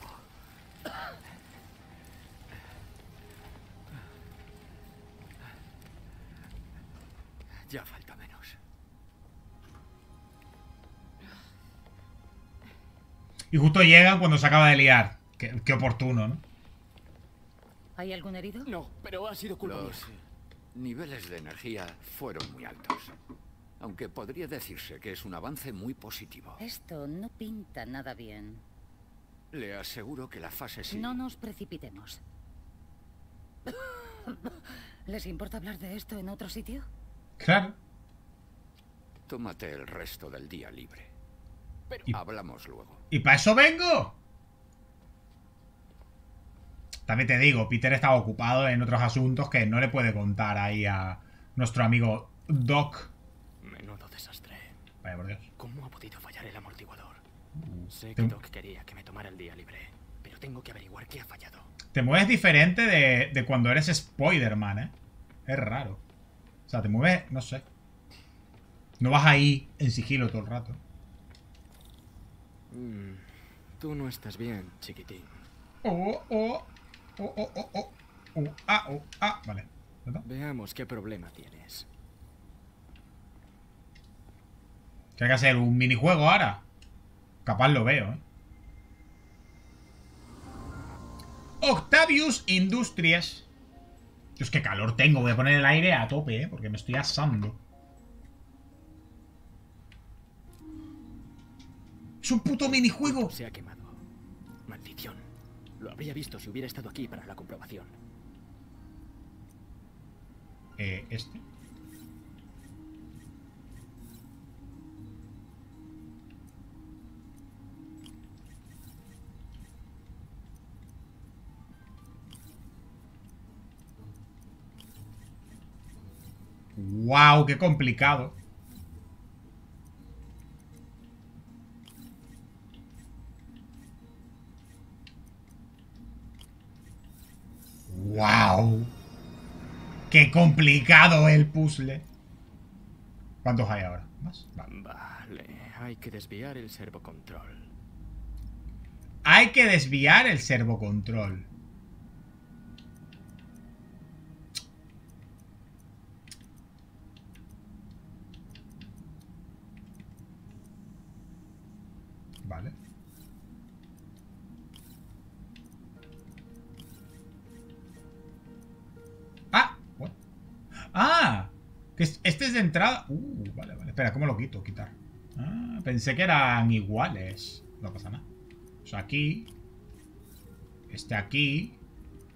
Ya falta menos. Y justo llegan cuando se acaba de liar. Qué, qué oportuno, ¿no? ¿Hay algún herido? No, pero ha sido culpa mía. Los niveles de energía fueron muy altos. Aunque podría decirse que es un avance muy positivo. Esto no pinta nada bien. Le aseguro que la fase sí. No nos precipitemos. ¿Les importa hablar de esto en otro sitio? Claro. Tómate el resto del día libre. Pero Y- Hablamos luego. ¿Y para eso vengo? También te digo, Peter estaba ocupado en otros asuntos que no le puede contar ahí a nuestro amigo Doc. menudo desastre. Vaya por Dios. ¿Cómo ha podido fallar el amortiguador? Sé que Te, Doc quería que me tomara el día libre, pero tengo que averiguar qué ha fallado. te mueves diferente de, de cuando eres Spider-Man, ¿eh? Es raro. O sea, te mueves, no sé. No vas ahí en sigilo todo el rato. Mm, tú no estás bien, chiquitín. Oh, oh, oh, oh, oh, oh. Oh, ah, oh, ah. Vale. ¿Verdad? Veamos qué problema tienes. Que hay que hacer un minijuego ahora. Capaz lo veo, ¿eh? Octavius Industries. Dios, qué calor tengo. Voy a poner el aire a tope, ¿eh? Porque me estoy asando. Es un puto minijuego. Se ha quemado. Maldición. Lo habría visto si hubiera estado aquí para la comprobación. Eh, este. Wow, qué complicado. Wow. Qué complicado el puzzle. ¿Cuántos hay ahora? ¿Más? Vale. Vale, hay que desviar el servocontrol. Hay que desviar el servocontrol. Vale. Ah, what? Ah, que es- este es de entrada. Uh, vale, vale. Espera, ¿cómo lo quito? Quitar. Ah, pensé que eran iguales. No pasa nada. O sea, aquí. Este aquí.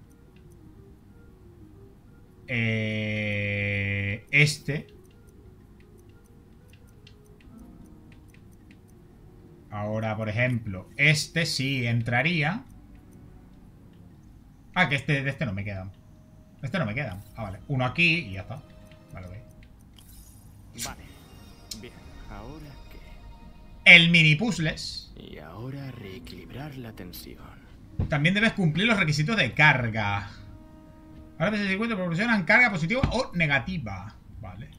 Eh, este. Ahora, por ejemplo, este sí entraría. Ah, que este, de este no me quedan. De este no me quedan. Ah, vale. Uno aquí y ya está. Vale, ok. Vale. Bien, ¿ahora qué? El mini puzzles. Y ahora reequilibrar la tensión. También debes cumplir los requisitos de carga. Ahora se encuentra proporcionan carga positiva o negativa. Vale.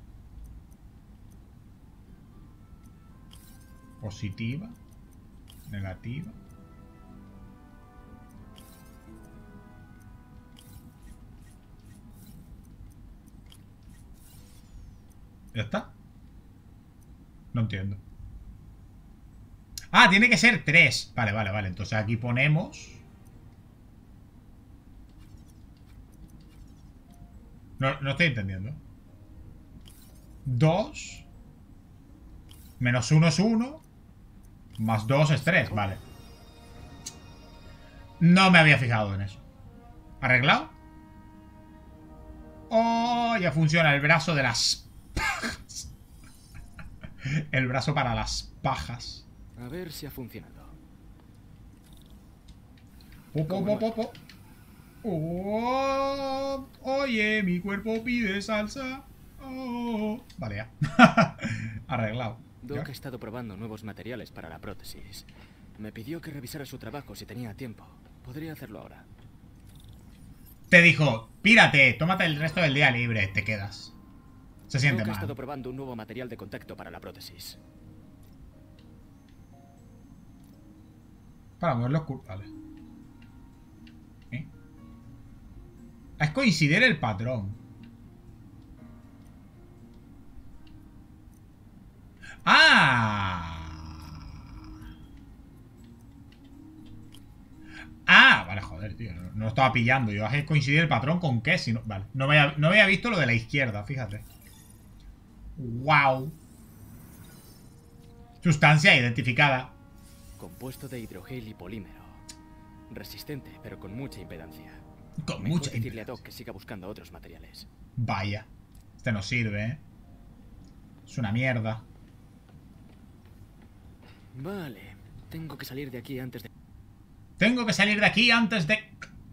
Positiva. Negativa. ¿Ya está? No entiendo. Ah, tiene que ser tres. Vale, vale, vale. Entonces aquí ponemos... No, no estoy entendiendo. Dos. Menos uno es uno. Más dos es tres. Vale. No me había fijado en eso. ¿Arreglado? Oh, ya funciona el brazo de las pajas. El brazo para las pajas. A ver si ha funcionado. Po, po, po, po, po. Oh, oye, mi cuerpo pide salsa. Oh. Vale, ya. Arreglado. Doc ¿Ya? ha estado probando nuevos materiales para la prótesis. Me pidió que revisara su trabajo si tenía tiempo. Podría hacerlo ahora. Te dijo, pírate, tómate el resto del día libre, te quedas. Se siente Doc ha mal. estado probando un nuevo material de contacto para la prótesis. Para mover los cur... Vale. ¿Eh? Es coincidir el patrón. ¡Ah! ¡Ah! Vale, joder, tío. No, no lo estaba pillando. Yo es coincidir el patrón con qué, si no... Vale. No había, no había visto lo de la izquierda, fíjate. ¡Wow! Sustancia identificada. Compuesto de hidrogel y polímero. Resistente, pero con mucha impedancia. Con Mejor mucha decirle a impedancia. Doc que siga buscando otros materiales. Vaya. Este no sirve, ¿eh? Es una mierda. Vale. Tengo que salir de aquí antes de... Tengo que salir de aquí antes de...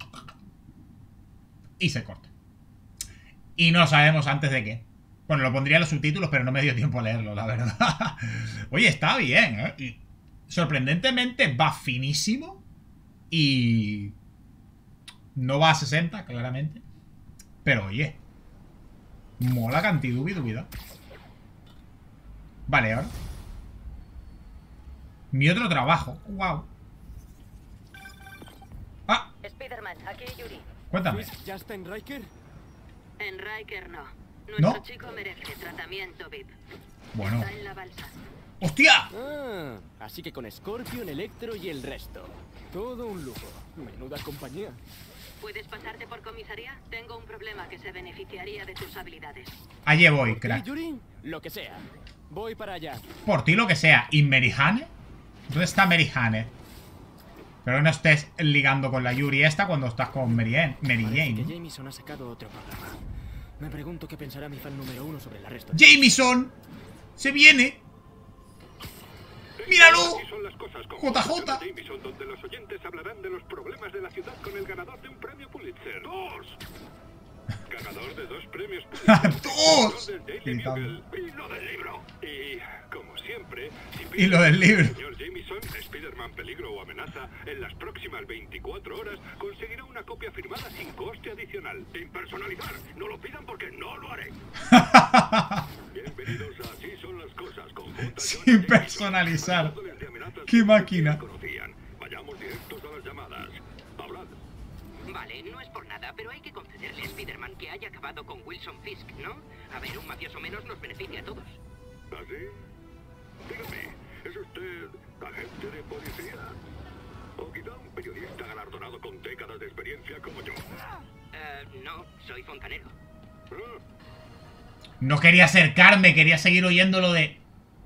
Y se corta. Y no sabemos antes de qué. Bueno, lo pondría en los subtítulos, pero no me dio tiempo a leerlo, la verdad. Oye, está bien, ¿eh? Y sorprendentemente va finísimo. Y... no va a sesenta, claramente. Pero oye. Mola cantidubi dubida. Vale, ahora. Mi otro trabajo. Wow. Ah, Spiderman, aquí Yuri. cuéntame. ¿Fisk ya está en Riker? En Riker no. Nuestro ¿No? chico merece tratamiento V I P. Bueno. Está en la balsa. ¡Hostia! Ah, así que con Scorpion, Electro y el resto. Todo un lujo. Menuda compañía. ¿Puedes pasarte por comisaría? Tengo un problema que se beneficiaría de tus habilidades. Allí voy, ¿Sí, crack. Yuri? Lo que sea. Voy para allá. Por ti lo que sea. ¿Y Merihane? ¿Dónde está Merihane? Pero no estés ligando con la Yuri esta cuando estás con Mary Jane. Mary Parece que Jane. Jameson ha sacado otro programa. Me pregunto qué pensará mi fan número uno sobre el arresto. ¡Jameson! ¡Se viene! ¡Míralo! Así son las cosas con J J. Jameson, donde los oyentes hablarán de los problemas de la ciudad con el ganador de un premio Pulitzer. ¡Dos! Ganador de dos premios Pulitzer. ¡Dos! Ganador del Daily Gritando. Bugle. Y lo del libro. Y, como siempre... Y lo del libro. El señor Jameson, Spider-Man Peligro o Amenaza, en las próximas veinticuatro horas conseguirá una copia firmada sin coste adicional. Sin personalizar. No lo pidan porque no lo haré. Bienvenidos a Así son las cosas con J. Jonah Sin Jameson, personalizar. hablándoles de amenazas ¡Qué que máquina! ustedes conocían. Vayamos directos a las llamadas. Hablad. Vale, no es por nada, pero hay que concederle a Spider-Man que haya acabado con Wilson Fisk, ¿no? A ver, un mafioso menos nos beneficia a todos. ¿Así? Dígame, ¿es usted agente de policía? ¿O quizá un periodista galardonado con décadas de experiencia como yo? Eh, no, soy fontanero. ¿Ah? No quería acercarme, quería seguir oyendo lo de...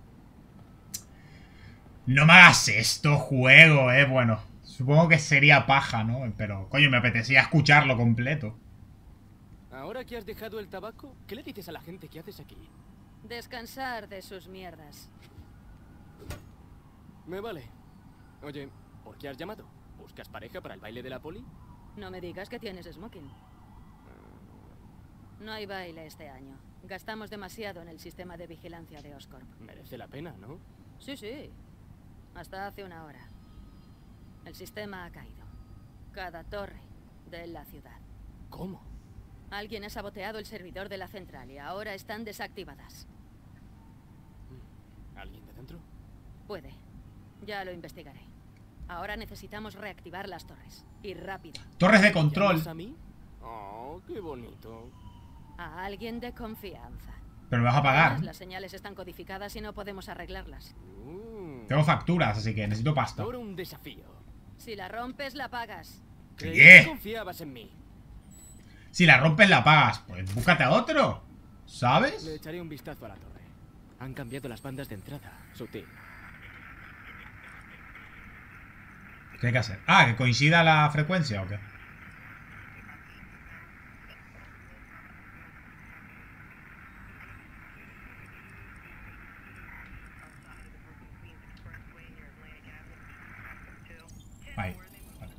No me hagas esto, juego, eh. Bueno, supongo que sería paja, ¿no? Pero, coño, me apetecía escucharlo completo. Ahora que has dejado el tabaco, ¿qué le dices a la gente que haces aquí? Descansar de sus mierdas. Me vale. Oye, ¿por qué has llamado? ¿Buscas pareja para el baile de la poli? No me digas que tienes smoking. No hay baile este año. Gastamos demasiado en el sistema de vigilancia de Oscorp. Merece la pena, ¿no? Sí, sí. Hasta hace una hora. El sistema ha caído. Cada torre de la ciudad. ¿Cómo? Alguien ha saboteado el servidor de la central y ahora están desactivadas. ¿Alguien de dentro? Puede. Ya lo investigaré. Ahora necesitamos reactivar las torres. Y rápido. Torres de control. ¿Llamas a mí? Oh, qué bonito. A alguien de confianza. Pero me vas a pagar. Además, las señales están codificadas y no podemos arreglarlas. Mm. Tengo facturas, así que necesito pasta. Ahora un desafío. Si la rompes, la pagas. Creí ¿Qué? que confiabas en mí. Si la rompes, la pagas. Pues búscate a otro. ¿Sabes? Le echaré un vistazo a la torre. Han cambiado las bandas de entrada. Sutil. ¿Qué hay que hacer? Ah, que coincida la frecuencia o qué. Ahí. Vale.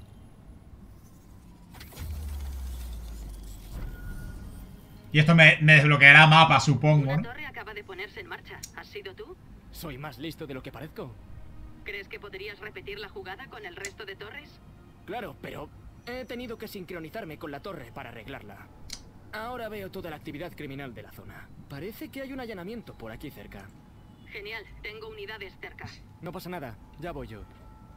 Y esto me, me desbloqueará mapa, supongo, Una ¿no? torre acaba de ponerse en marcha. ¿Has sido tú? Soy más listo de lo que parezco. ¿Crees que podrías repetir la jugada con el resto de torres? Claro, pero he tenido que sincronizarme con la torre para arreglarla. Ahora veo toda la actividad criminal de la zona. Parece que hay un allanamiento por aquí cerca. Genial, tengo unidades cerca. No pasa nada, ya voy yo.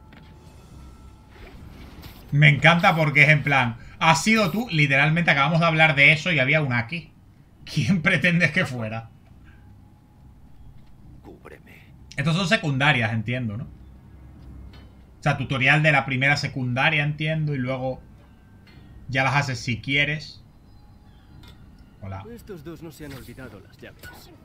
Me encanta porque es en plan, has sido tú, literalmente acabamos de hablar de eso y había una aquí. ¿Quién pretendes que fuera? Cúbreme. Estos son secundarias, entiendo, ¿no? O sea, tutorial de la primera secundaria, entiendo, y luego ya las haces si quieres. Hola. Estos dos no se han olvidado las llaves.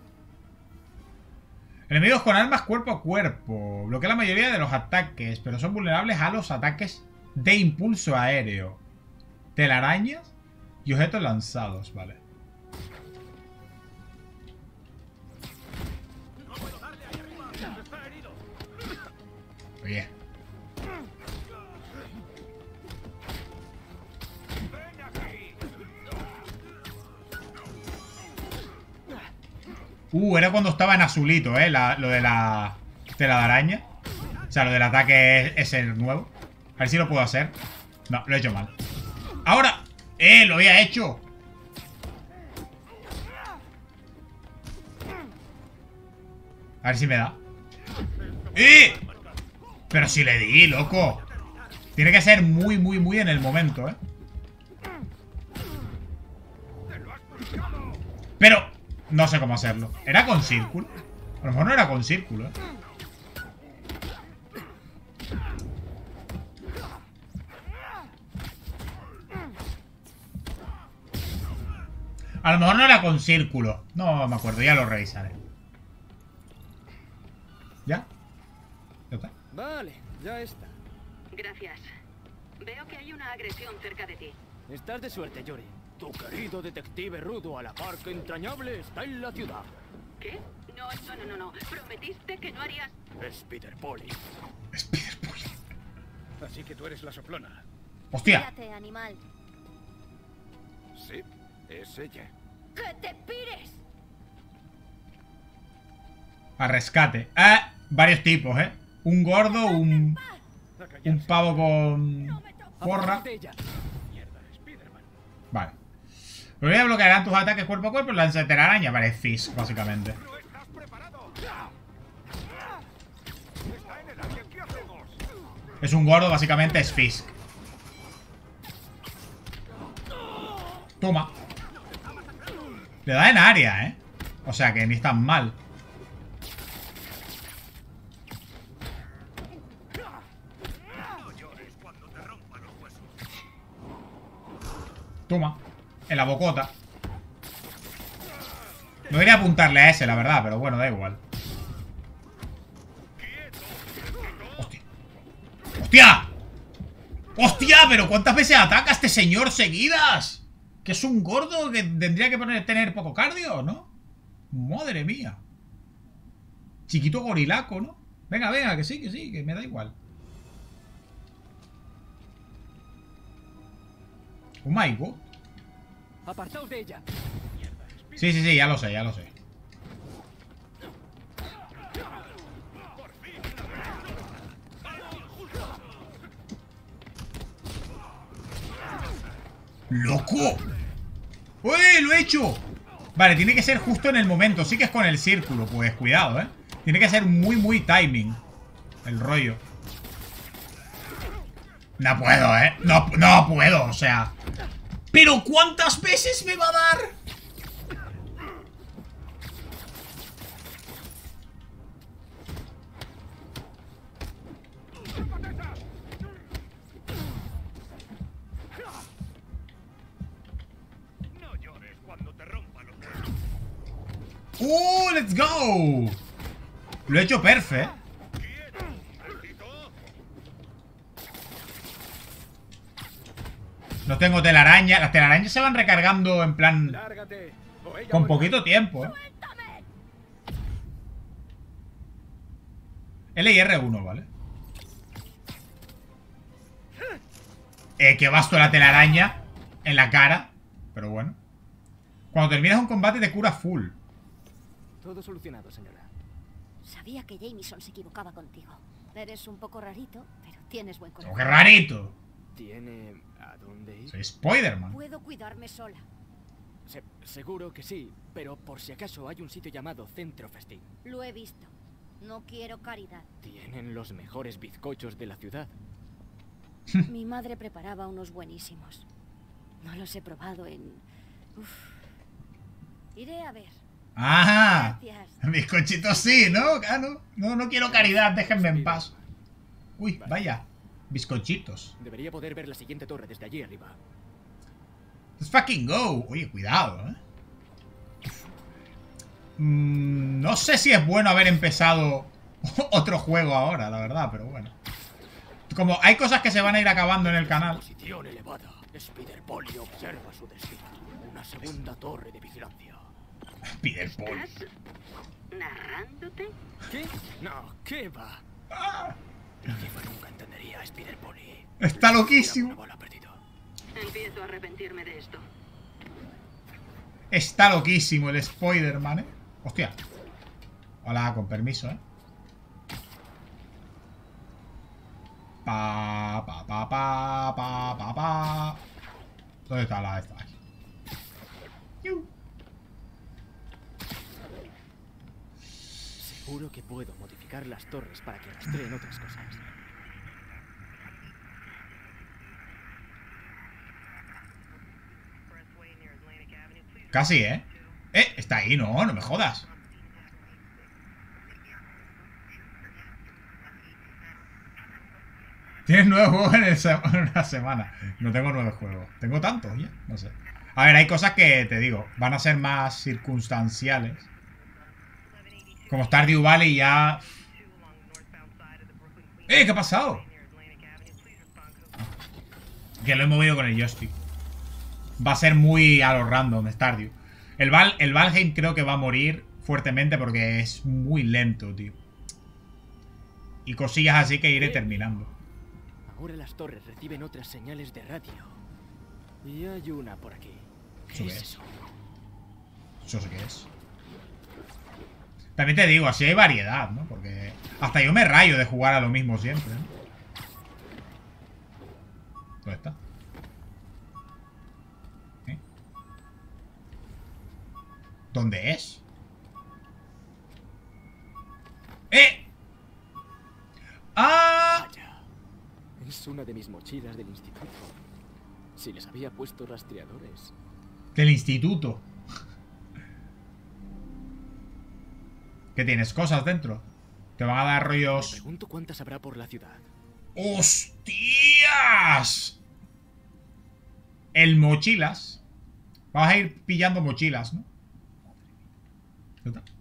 Enemigos con armas cuerpo a cuerpo. Bloquea la mayoría de los ataques, pero son vulnerables a los ataques de impulso aéreo. Telarañas y objetos lanzados, vale. Oye. Uh, era cuando estaba en azulito, eh, la, lo de la telaraña. O sea, lo del ataque es, es el nuevo. A ver si lo puedo hacer. No, lo he hecho mal. ¡Ahora! ¡Eh! ¡Lo había hecho! A ver si me da. ¡Eh! Pero si le di, loco. Tiene que ser muy, muy, muy en el momento, ¿eh? Pero no sé cómo hacerlo. ¿Era con círculo? A lo mejor no era con círculo, ¿eh? A lo mejor no era con círculo. No me acuerdo, ya lo revisaré. ¿Ya? ¿Ya está? Vale, ya está. Gracias. Veo que hay una agresión cerca de ti. Estás de suerte, Yuri. Tu querido detective rudo a la par que entrañable está en la ciudad. ¿Qué? No, no, no, no, no. Prometiste que no harías... Es Peter Polly. Así que tú eres la soplona. ¡Hostia! Pírate, animal. Sí, es ella. ¡Que te pires! A rescate. Ah, varios tipos, ¿eh? Un gordo, un... Un pavo con... porra. Apártate de ella. Mierda, Spiderman. Vale. Pero bloquearán tus ataques cuerpo a cuerpo y lanza de telaraña. Vale, es Fisk, básicamente. ¿No estás preparado? Está en el área. ¿Qué hacemos? Es un gordo, básicamente es Fisk. Toma. Le da en área, ¿eh? O sea que ni tan mal. Toma. En la bocota. No quería apuntarle a ese, la verdad, pero bueno, da igual. ¡Hostia! ¡Hostia! ¡Hostia! ¿Pero cuántas veces ataca este señor seguidas? Que es un gordo que tendría que poner, tener poco cardio, ¿no? Madre mía. Chiquito gorilaco, ¿no? Venga, venga, que sí, que sí, que me da igual. Oh my god. Apartaos de ella. Sí, sí, sí, ya lo sé, ya lo sé. ¡Loco! ¡Uy! ¡Lo he hecho! Vale, tiene que ser justo en el momento. Sí que es con el círculo, pues cuidado, ¿eh? Tiene que ser muy, muy timing el rollo. No puedo, ¿eh? No, no puedo, o sea... ¿Pero cuántas veces me va a dar? No llores cuando te rompa los ¡Uh! ¡Let's go! Lo he hecho perfecto. No tengo telaraña. Las telarañas se van recargando en plan... Lárgate, o ella con morirá. poquito tiempo, ¿eh? L y R uno, ¿vale? Eh, que basto la telaraña en la cara. Pero bueno. Cuando terminas un combate te cura full. Todo solucionado, señora. Sabía que Jameson se equivocaba contigo. Eres un poco rarito, pero tienes buen ¡Oh, corazón. qué rarito! ¿Tiene a dónde ir? Soy Spider-Man. Puedo cuidarme sola. Se- seguro que sí, pero por si acaso hay un sitio llamado Centro Festín. Lo he visto. No quiero caridad. Tienen los mejores bizcochos de la ciudad. Mi madre preparaba unos buenísimos. No los he probado en... Uf. Iré a ver. ¡Ajá! Gracias. Bizcochitos sí, ¿no? Ah, no. No, no quiero caridad, déjenme en paz. Uy, vaya. Bizcochitos. Debería poder ver la siguiente torre desde allí arriba. Let's fucking go. Oye, cuidado, ¿eh? Mm, no sé si es bueno haber empezado otro juego ahora, la verdad, pero bueno. Como hay cosas que se van a ir acabando en el canal. Posición elevada. Spider Poli observa su destino. Una segunda torre de vigilancia. Peter Paul. ¿Estás narrándote? ¿Qué? No, ¿qué va? La jefa nunca entendería a Spider Poli. Está Una loquísimo. bola perdida. Empiezo a arrepentirme de esto. Está loquísimo el Spider-Man, ¿eh? Hostia. Hola, con permiso, ¿eh? Pa, pa, pa, pa, pa, pa, pa. ¿Dónde está la esta? Aquí. Iu. Seguro que puedo modificar las torres para que rastreen otras cosas. Casi, ¿eh? Eh, está ahí, no, no me jodas. Tienes nueve juegos en, el se- en una semana. No tengo nueve juegos. Tengo tantos ya, no sé. A ver, hay cosas que, te digo, van a ser más circunstanciales. Como Stardew Valley ya... ¡Eh! ¿Qué ha pasado? Que lo he movido con el joystick. Va a ser muy a lo random Stardew. El, Val, el Valheim creo que va a morir fuertemente porque es muy lento, tío. Y cosillas así que iré terminando. Ahora las torres reciben otras señales de radio. Y hay una por aquí. ¿Eso ¿Qué qué es es? eso? Eso sí que es. También te digo, así hay variedad, ¿no? Porque hasta yo me rayo de jugar a lo mismo siempre, ¿no? ¿Dónde está? ¿Eh? ¿Dónde es? ¡Eh! ¡Ah! Vaya. Es una de mis mochilas del instituto. Si les había puesto rastreadores. Del instituto. ¿Qué tienes? ¿Cosas dentro? Te van a dar Me rollos... pregunto cuántas habrá por la ciudad. ¡Hostias! El mochilas. Vamos a ir pillando mochilas, ¿no? ¿Dónde está?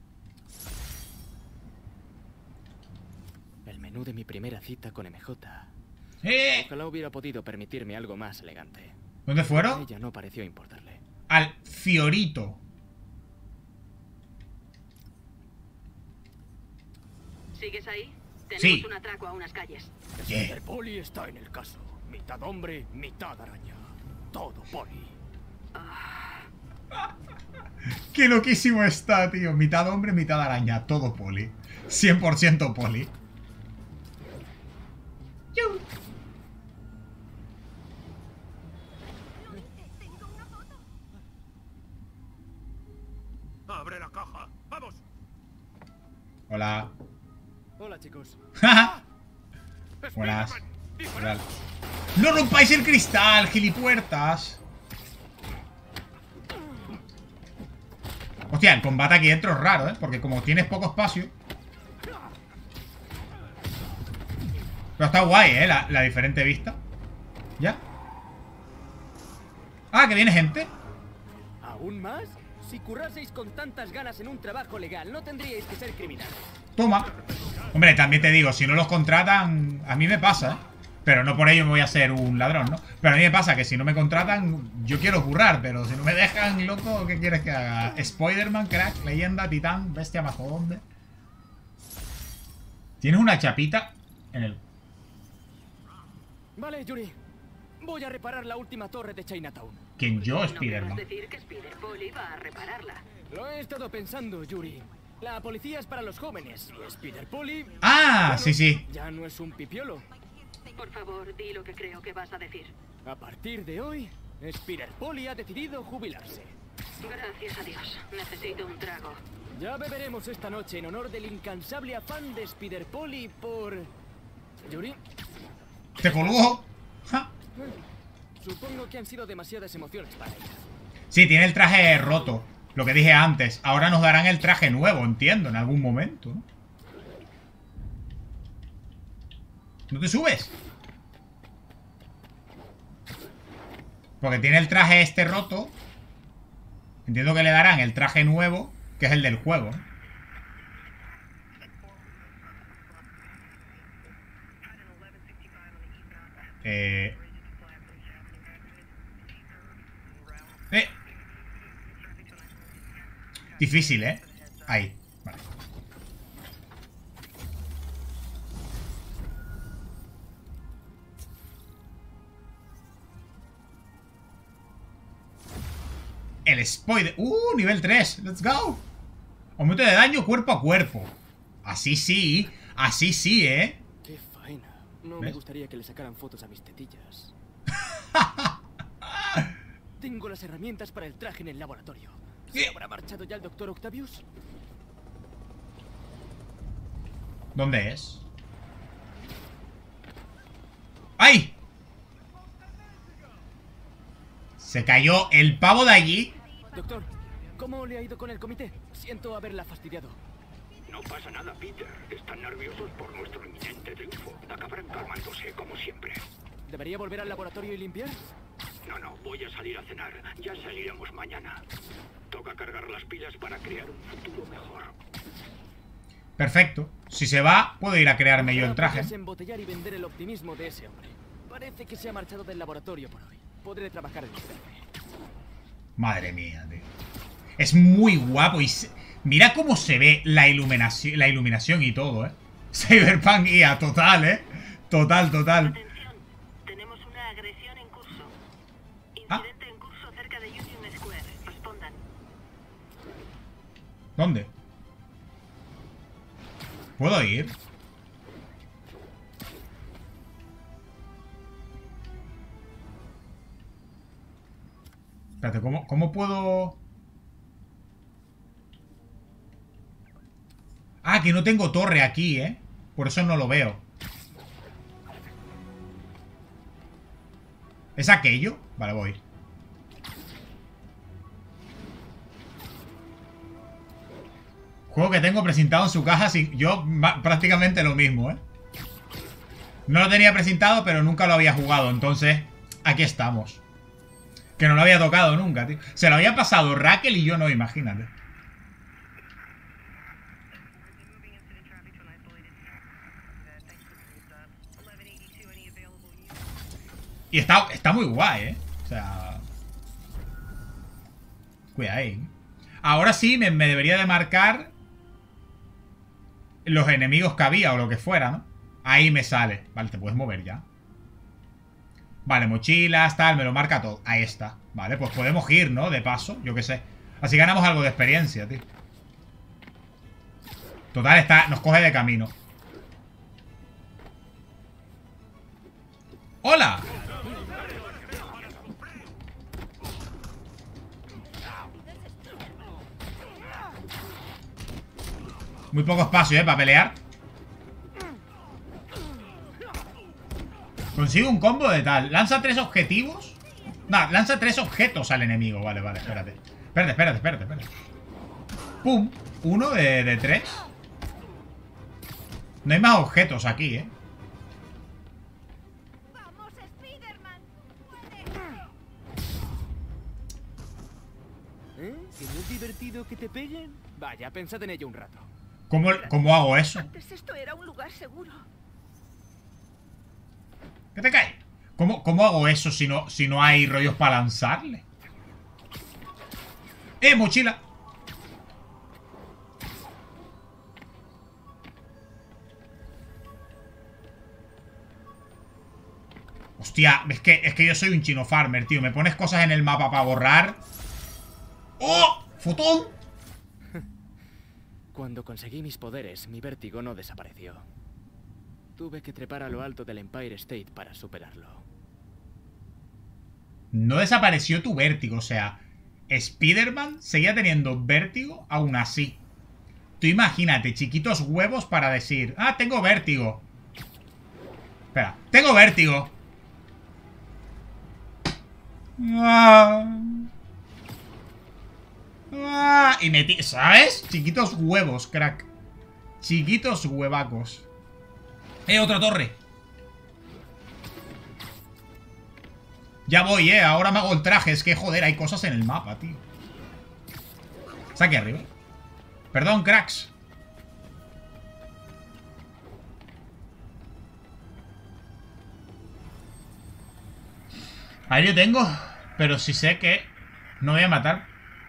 El menú de mi primera cita con M J. ¡Eh! Ojalá hubiera podido permitirme algo más elegante. ¿Dónde A fueron? ella no pareció importarle. Al Fiorito. ¿Sigues ahí? Tenemos Sí. un atraco a unas calles. El poli está en el caso. Mitad hombre, mitad araña. Todo poli. Qué loquísimo está, tío. Mitad hombre, mitad araña. Todo poli. cien por ciento poli. Yu. ¡Abre la caja! ¡Vamos! Hola. Hola, chicos. Buenas. Spiderman, Real. ¡No rompáis el cristal, gilipuertas! Hostia, el combate aquí dentro es raro, ¿eh? Porque como tienes poco espacio... Pero está guay, ¿eh? La, la diferente vista. ¿Ya? Ah, que viene gente. ¿Aún más? Si curraseis con tantas ganas en un trabajo legal, no tendríais que ser criminales. Toma. Hombre, también te digo, si no los contratan... A mí me pasa, ¿eh? Pero no por ello me voy a ser un ladrón, ¿no? Pero a mí me pasa que si no me contratan, yo quiero currar, pero si no me dejan, loco, ¿qué quieres que haga? Spider-Man, crack, leyenda, titán, bestia, mastodonte. Tienes una chapita en el... Vale, Yuri. Voy a reparar la última torre de Chinatown. ¿Quién yo, No me Spider-Man? vas a decir que Spider Poli va a repararla. Lo he estado pensando, Yuri. La policía es para los jóvenes y Spider Poli... Ah, bueno, sí, sí. Ya no es un pipiolo. Por favor, di lo que creo que vas a decir. A partir de hoy, Spider Poli ha decidido jubilarse. Gracias a Dios. Necesito un trago. Ya beberemos esta noche en honor del incansable afán de Spider Poli por... Yuri, ¿Te colgó? Ja. supongo que han sido demasiadas emociones para ella. Sí, tiene el traje roto. Lo que dije antes. Ahora nos darán el traje nuevo, entiendo, en algún momento, ¿no? ¿No te subes? Porque tiene el traje este roto. Entiendo que le darán el traje nuevo, que es el del juego, ¿no? Eh... Eh... Difícil, ¿eh? Ahí, vale. El Spider... ¡Uh! Nivel tres. ¡Let's go! Aumento de daño cuerpo a cuerpo. Así sí. Así sí, ¿eh? Qué faena. No ¿Ves? me gustaría que le sacaran fotos a mis tetillas. Tengo las herramientas para el traje en el laboratorio. ¿Se ¿Qué? habrá marchado ya el doctor Octavius? ¿Dónde es? ¡Ay! Se cayó el pavo de allí. Doctor, ¿cómo le ha ido con el comité? Siento haberla fastidiado. No pasa nada, Peter. Están nerviosos por nuestro inminente triunfo. Acabarán calmándose, como siempre. ¿Debería volver al laboratorio y limpiar? No, no, voy a salir a cenar. Ya saliremos mañana. Toca cargar las pilas para crear un futuro mejor. Perfecto. Si se va, puedo ir a crearme yo el traje. Podrías embotellar y vender el optimismo de ese hombre. Parece que se ha marchado del laboratorio por hoy. Podré trabajar en el café. Madre mía, tío. Es muy guapo y... Se... Mira cómo se ve la iluminación, la iluminación y todo, ¿eh? Cyberpunk I A, total, ¿eh? Total, total. Atención. Tenemos una agresión en curso. Incidente en curso cerca de Union Square. Respondan. ¿Dónde? ¿Puedo ir? Espérate, ¿cómo, cómo puedo...? Ah, que no tengo torre aquí, ¿eh? Por eso no lo veo. ¿Es aquello? Vale, voy. Juego que tengo presentado en su caja, sin... yo prácticamente lo mismo, ¿eh? No lo tenía presentado, pero nunca lo había jugado, entonces aquí estamos. Que no lo había tocado nunca, tío. Se lo había pasado Raquel y yo no, imagínate. Y está, está muy guay, ¿eh? O sea... Cuidado ahí. Ahora sí me, me debería de marcar... los enemigos que había o lo que fuera, ¿no? Ahí me sale. Vale, te puedes mover ya. Vale, mochilas, tal, me lo marca todo. Ahí está. Vale, pues podemos ir, ¿no? De paso, yo qué sé. Así ganamos algo de experiencia, tío. Total, está, nos coge de camino. ¡Hola! Muy poco espacio, ¿eh? Para pelear. Consigue un combo de tal. Lanza tres objetivos. No, lanza tres objetos al enemigo. Vale, vale, espérate. Espérate, espérate, espérate, espérate. Pum. Uno de, de tres. No hay más objetos aquí, ¿eh? ¡Vamos, Spider-Man! ¿Eh? ¿Que no es divertido que te peguen? Vaya, pensad en ello un rato. ¿Cómo, cómo hago eso? Antes esto era un lugar seguro. ¿Qué te cae? ¿Cómo, cómo hago eso si no, si no hay rollos para lanzarle? ¡Eh, mochila! Hostia, es que, es que yo soy un chino farmer, tío. Me pones cosas en el mapa para borrar. ¡Oh! ¡Fotón! Cuando conseguí mis poderes, mi vértigo no desapareció. Tuve que trepar a lo alto del Empire State para superarlo. No desapareció tu vértigo, o sea, Spider-Man seguía teniendo vértigo aún así. Tú imagínate, chiquitos huevos para decir, ah, tengo vértigo. Espera, tengo vértigo. Ah. Ah. Y metí, ¿sabes? Chiquitos huevos, crack. Chiquitos huevacos. Eh, otra torre. Ya voy, eh. Ahora me hago el traje. Es que, joder, hay cosas en el mapa, tío. Está aquí arriba. Perdón, cracks. Ahí yo tengo. Pero sí sé que no voy a matar.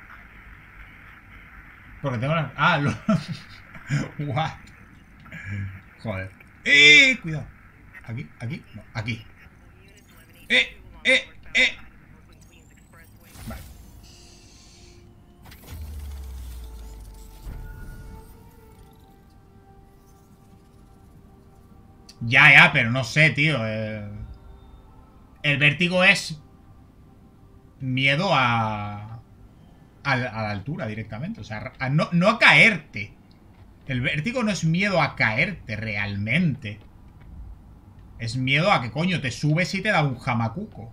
Porque tengo la... Ah, lo... What? Joder. ¡Eh! Cuidado. Aquí, aquí, no, aquí. ¡Eh! ¡Eh! ¡Eh! Vale. Ya, ya, pero no sé, tío. Eh... El vértigo es... miedo a... A, a la altura directamente. O sea, a no, no a caerte. El vértigo no es miedo a caerte realmente. Es miedo a que, coño, te subes y te da un jamacuco.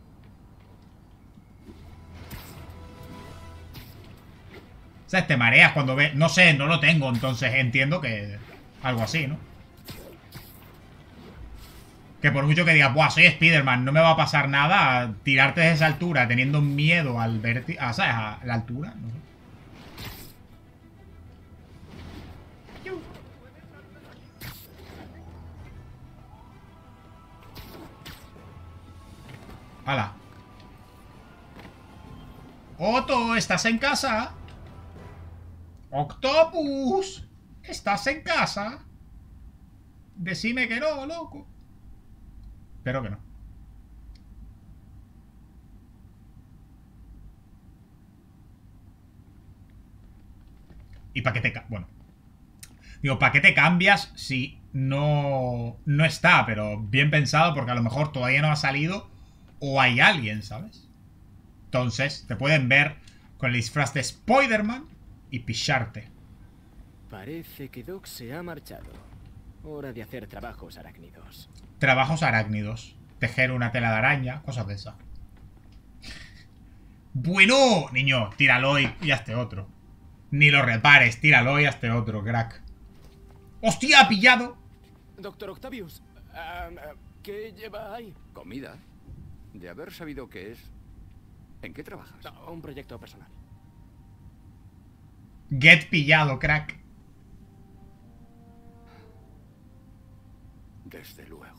O sea, te mareas cuando ves... No sé, no lo tengo, entonces entiendo que... Algo así, ¿no? Que por mucho que digas, buah, soy Spider-Man, no me va a pasar nada, tirarte desde esa altura teniendo miedo al vértigo... Ah, ¿sabes? A la altura, no sé. ¡Hala! ¡Otto! ¿Estás en casa? ¡Octopus! ¿Estás en casa? Decime que no, loco. Espero que no. ¿Y para qué te cambias? Bueno. Digo, ¿para qué te cambias si no, no está? Pero bien pensado porque a lo mejor todavía no ha salido o hay alguien, ¿sabes? Entonces te pueden ver con el disfraz de Spider-Man y picharte. Parece que Doc se ha marchado. Hora de hacer trabajos arácnidos. Trabajos arácnidos. Tejer una tela de araña, cosas de esas. Bueno, niño, tíralo y, y hazte otro. Ni lo repares, tíralo y hazte otro, crack. ¡Hostia, ha pillado! Doctor Octavius, um, ¿qué lleva ahí? ¿Comida? De haber sabido qué es... ¿En qué trabajas? No, un proyecto personal. Get pillado, crack. Desde luego.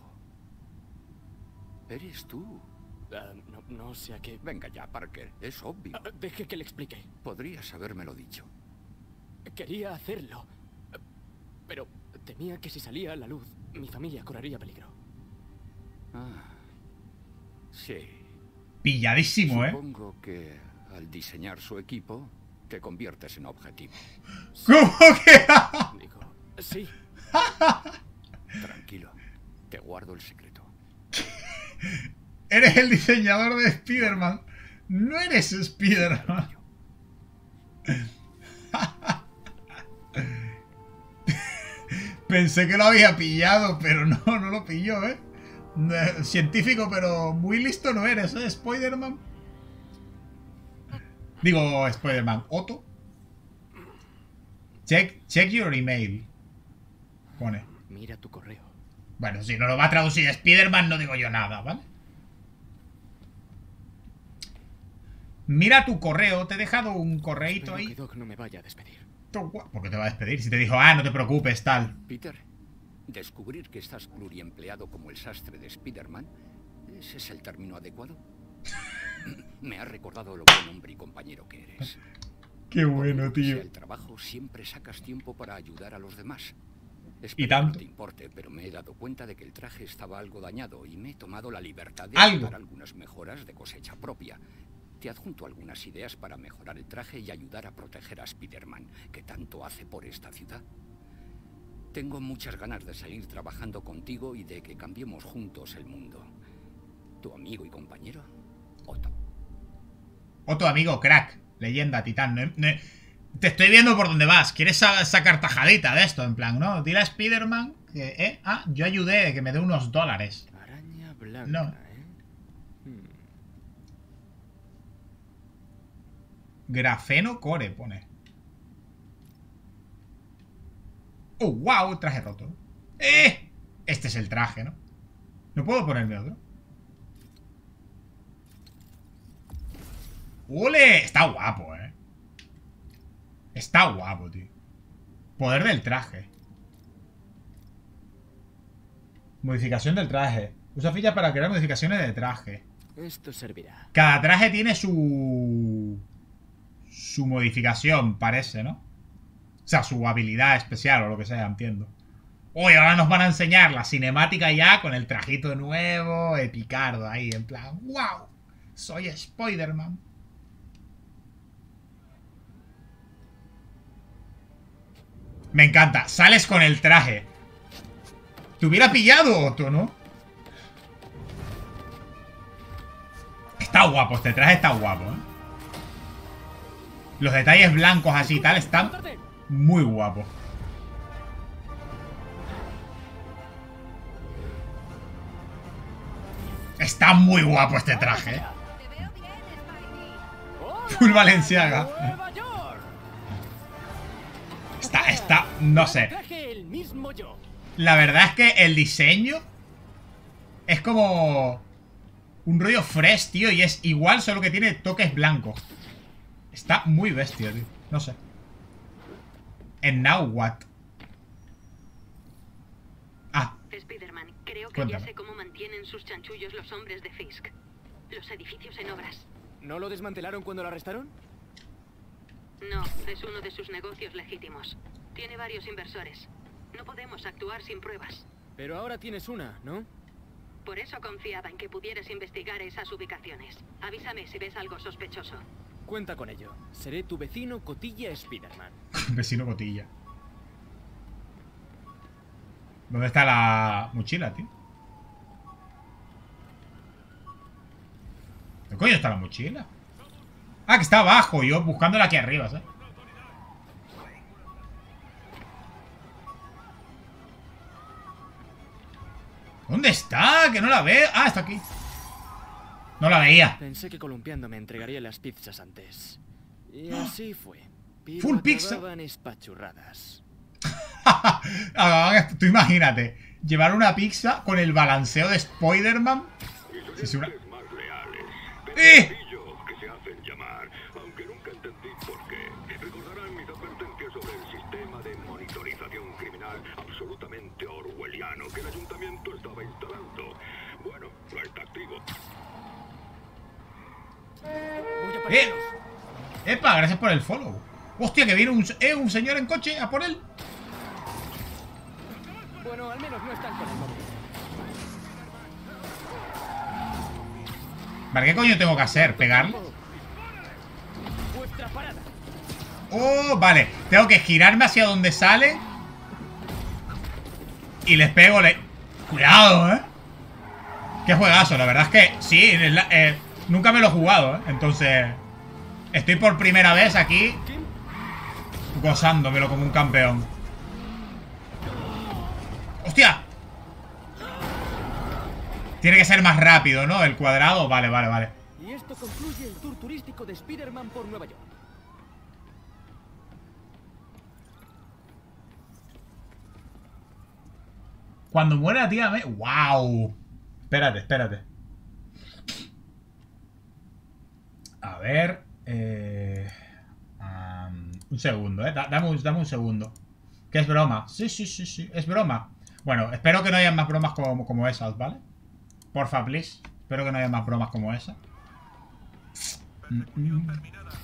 ¿Eres tú? Uh, no, no sé a qué... Venga ya, Parker. Es obvio. Uh, deje que le explique. Podrías habérmelo dicho. Quería hacerlo. pero temía que si salía a la luz, mi familia correría peligro. Ah, sí. Pilladísimo, ¿eh? Supongo que al diseñar su equipo, te conviertes en objetivo. ¿Cómo que? Digo, sí. Tranquilo, te guardo el secreto. Eres el diseñador de Spider-Man. No eres Spider-Man. Pensé que lo había pillado, pero no, no lo pilló, ¿eh? Científico, pero muy listo no eres, ¿eh? Spider-Man. Digo, Spider-Man. Otto. Check, check your email. Pone. Mira tu correo. Bueno, si no lo va a traducir Spider-Man, no digo yo nada, ¿vale? Mira tu correo. Te he dejado un correíto ahí. Que Doc no me vaya a despedir. ¿Por qué te va a despedir? Si te dijo, ah, no te preocupes, tal. Peter, descubrir que estás pluriempleado como el sastre de Spider-Man, ¿ese es el término adecuado? Me ha recordado lo buen hombre y compañero que eres. Qué bueno, tío. El trabajo siempre sacas tiempo para ayudar a los demás. Y Espero tanto. que no te importe, pero me he dado cuenta de que el traje estaba algo dañado y me he tomado la libertad de ¿Algo? dar algunas mejoras de cosecha propia. Te adjunto algunas ideas para mejorar el traje y ayudar a proteger a Spider-Man, que tanto hace por esta ciudad. Tengo muchas ganas de seguir trabajando contigo y de que cambiemos juntos el mundo. Tu amigo y compañero, Otto. Otro amigo, crack. Leyenda, titán. No- no- te estoy viendo por dónde vas. ¿Quieres sa- sacar tajadita de esto? En plan, ¿no? Dile a Spider-Man que, eh, ah, yo ayudé, que me dé unos dólares. Araña blanca, No. ¿eh? Hmm. Grafeno core, pone. Oh, wow, traje roto. ¡Eh! Este es el traje, ¿no? No puedo ponerme otro. ¡Ole! Está guapo, ¿eh? Está guapo, tío. Poder del traje. Modificación del traje. Usa fichas para crear modificaciones de traje. Esto servirá. Cada traje tiene su... Su modificación, parece, ¿no? O sea, su habilidad especial o lo que sea, entiendo. Uy, ahora nos van a enseñar la cinemática ya con el trajito nuevo, epicardo ahí, en plan, ¡wow! Soy Spider-Man. Me encanta, sales con el traje. Te hubiera pillado, Otto, ¿no? Está guapo, este traje está guapo, ¿eh? Los detalles blancos así y tal están muy guapos. Está muy guapo este traje. Full Valenciaga. ¡Nueva York! Está, está, no sé. Traje el mismo yo. La verdad es que el diseño es como un rollo fresh, tío. Y es igual, solo que tiene toques blancos. Está muy bestia, tío. No sé. En Now What. Ah, Spider-Man, creo que Cuéntame. ya sé cómo mantienen sus chanchullos los hombres de Fisk. Los edificios en obras. ¿No lo desmantelaron cuando lo arrestaron? No, es uno de sus negocios legítimos. Tiene varios inversores. No podemos actuar sin pruebas. Pero ahora tienes una, ¿no? Por eso confiaba en que pudieras investigar esas ubicaciones. Avísame si ves algo sospechoso. Cuenta con ello. Seré tu vecino Cotilla Spider-Man. vecino Cotilla. ¿Dónde está la mochila, tío? ¿Qué coño está la mochila? Ah, que está abajo, yo buscándola aquí arriba, ¿sabes? ¿Dónde está? Que no la veo. Ah, está aquí. No la veía. Pensé que columpiando me entregaría las pizzas antes. Y así fue. Pero Full pizza. acababan espachurradas. Ah, tú imagínate, llevar una pizza con el balanceo de Spider-Man. Y Sí, sí, una- más leales. ¡Eh! Pillos que se hacen llamar, aunque nunca entendí por qué. Recordarán mis advertencias sobre el sistema de monitorización criminal absolutamente orwelliano que el ayuntamiento estaba instalando. Bueno, no está activo. Voy a ¡Eh! pararlos. ¡Epa! Gracias por el follow. Hostia, que viene un, eh, un señor en coche a por él. al menos no están con el móvil. Vale, ¿qué coño tengo que hacer? ¿Pegarle? Vuestra parada. Oh, vale. Tengo que girarme hacia donde sale. Y les pego. Le... Cuidado, ¿eh? Qué juegazo. La verdad es que sí, eh, nunca me lo he jugado, ¿eh? Entonces estoy por primera vez aquí gozándomelo como un campeón. ¡Hostia! Tiene que ser más rápido, ¿no? El cuadrado. Vale, vale, vale. Y esto concluye el tour turístico de Spider-Man por Nueva York. Cuando muere la tía... Me... ¡Wow! Espérate, espérate. A ver... Eh... Um, un segundo, ¿eh? Dame un, dame un segundo. ¿Qué es broma? Sí, sí, sí, sí. Es broma. Bueno, espero que no haya más bromas como, como esas, ¿vale? Porfa, please. Espero que no haya más bromas como esa. Mm -mm.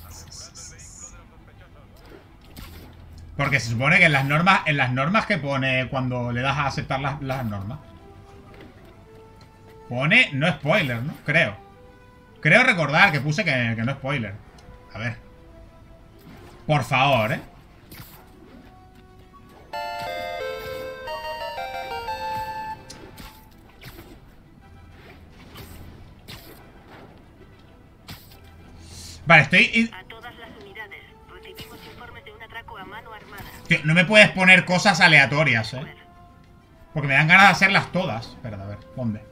Porque se supone que en las normas, en las normas que pone cuando le das a aceptar las, las normas, pone no spoiler, ¿no? Creo. Creo recordar que puse que, que no spoiler. A ver. Por favor, ¿eh? Vale, estoy... A todas las unidades. Recibimos informes de un atraco a mano armada. Tío, no me puedes poner cosas aleatorias, ¿eh? Porque me dan ganas de hacerlas todas. Espera, a ver, ¿dónde?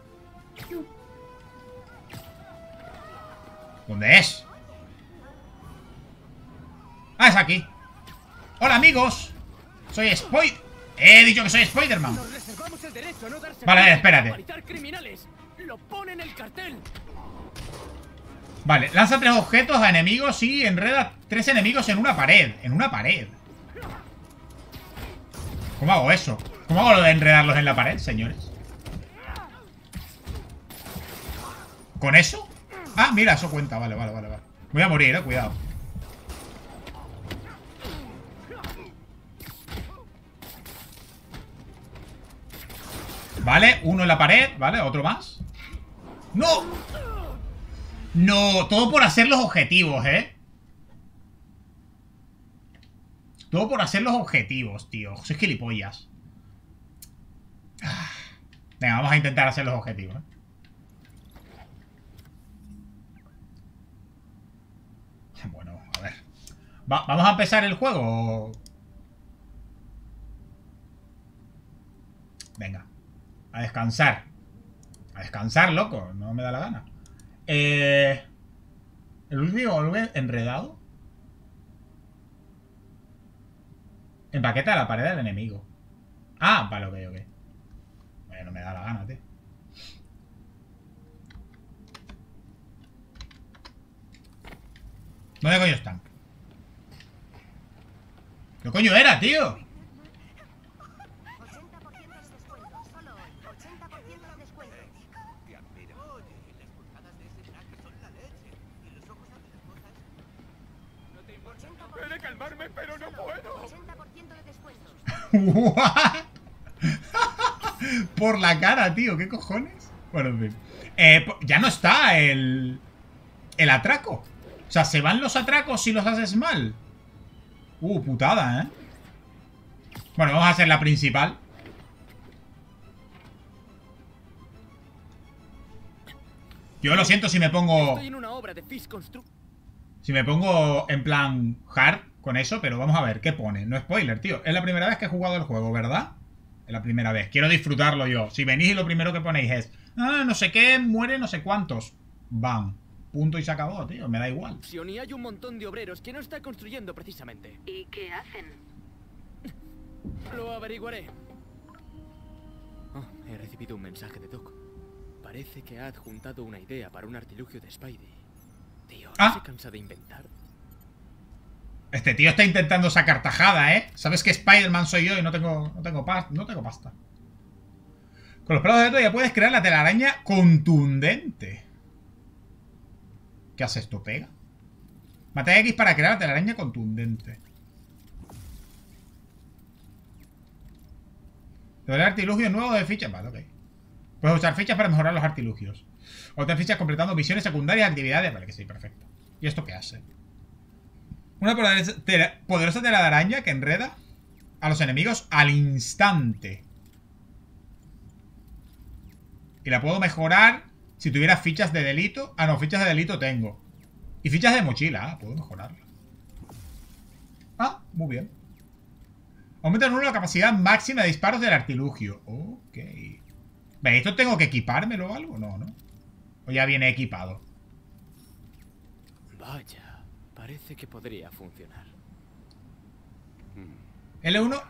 ¿Dónde es? Ah, es aquí. Hola, amigos. Soy Spoider... He dicho que soy Spider-Man. Nos reservamos el derecho a no dar Vale, servicio espérate. a localizar criminales. Lo pone en el cartel. Vale, lanza tres objetos a enemigos y enreda tres enemigos en una pared. En una pared. ¿Cómo hago eso? ¿Cómo hago lo de enredarlos en la pared, señores? ¿Con eso? Ah, mira, eso cuenta. Vale, vale, vale, vale. Voy a morir, eh, cuidado. Vale, uno en la pared. Vale, otro más. ¡No! No, todo por hacer los objetivos, ¿eh? Todo por hacer los objetivos, tío. Soy gilipollas. Venga, vamos a intentar hacer los objetivos, ¿eh? Bueno, a ver. Va, ¿Vamos a empezar el juego? Venga. A descansar. A descansar, loco. No me da la gana. Eh, el último enredado. Empaqueta la pared del enemigo. Ah, vale, ok, ok. Bueno, no me da la gana, tío. ¿Dónde coño están? ¿Qué coño era, tío? Puede calmarme, pero no puedo. ochenta por ciento de descuentos. Por la cara, tío, ¿qué cojones? Bueno, en fin. Eh, ya no está el... El atraco. O sea, se van los atracos si los haces mal. Uh, putada, ¿eh? Bueno, vamos a hacer la principal. Yo lo siento si me pongo... Estoy en una obra de Fish Construct. Si me pongo en plan hard con eso, pero vamos a ver, ¿qué pone? No spoiler, tío. Es la primera vez que he jugado el juego, ¿verdad? Es la primera vez. Quiero disfrutarlo yo. Si venís y lo primero que ponéis es... Ah, no sé qué, muere no sé cuántos. Bam. Punto y se acabó, tío. Me da igual. Y hay un montón de obreros que no está construyendo precisamente. ¿Y qué hacen? Lo averiguaré. Oh, he recibido un mensaje de Doc. Parece que ha adjuntado una idea para un artilugio de Spidey. Tío, ¿no ah. se cansa de inventar? Este tío está intentando sacar tajada, ¿eh? Sabes que Spider-Man soy yo y no tengo, no tengo, pas no tengo pasta. Con los pelos de dedo ya puedes crear la telaraña contundente. ¿Qué hace esto? ¿Pega? Mate X para crear la telaraña contundente. Todo el artilugio nuevo de fichas. Vale, ok. Puedes usar fichas para mejorar los artilugios. Otras fichas completando misiones secundarias y actividades. Vale, que sí, perfecto. ¿Y esto qué hace? Una poderosa, tela, poderosa tela de araña que enreda a los enemigos al instante. Y la puedo mejorar si tuviera fichas de delito. Ah, no, fichas de delito tengo. Y fichas de mochila. Ah, puedo mejorarla. Ah, muy bien. Aumenta en uno la capacidad máxima de disparos del artilugio. Ok. Vale, ¿esto tengo que equipármelo o algo? No, ¿no? O ya viene equipado. Vaya, parece que podría funcionar. L uno.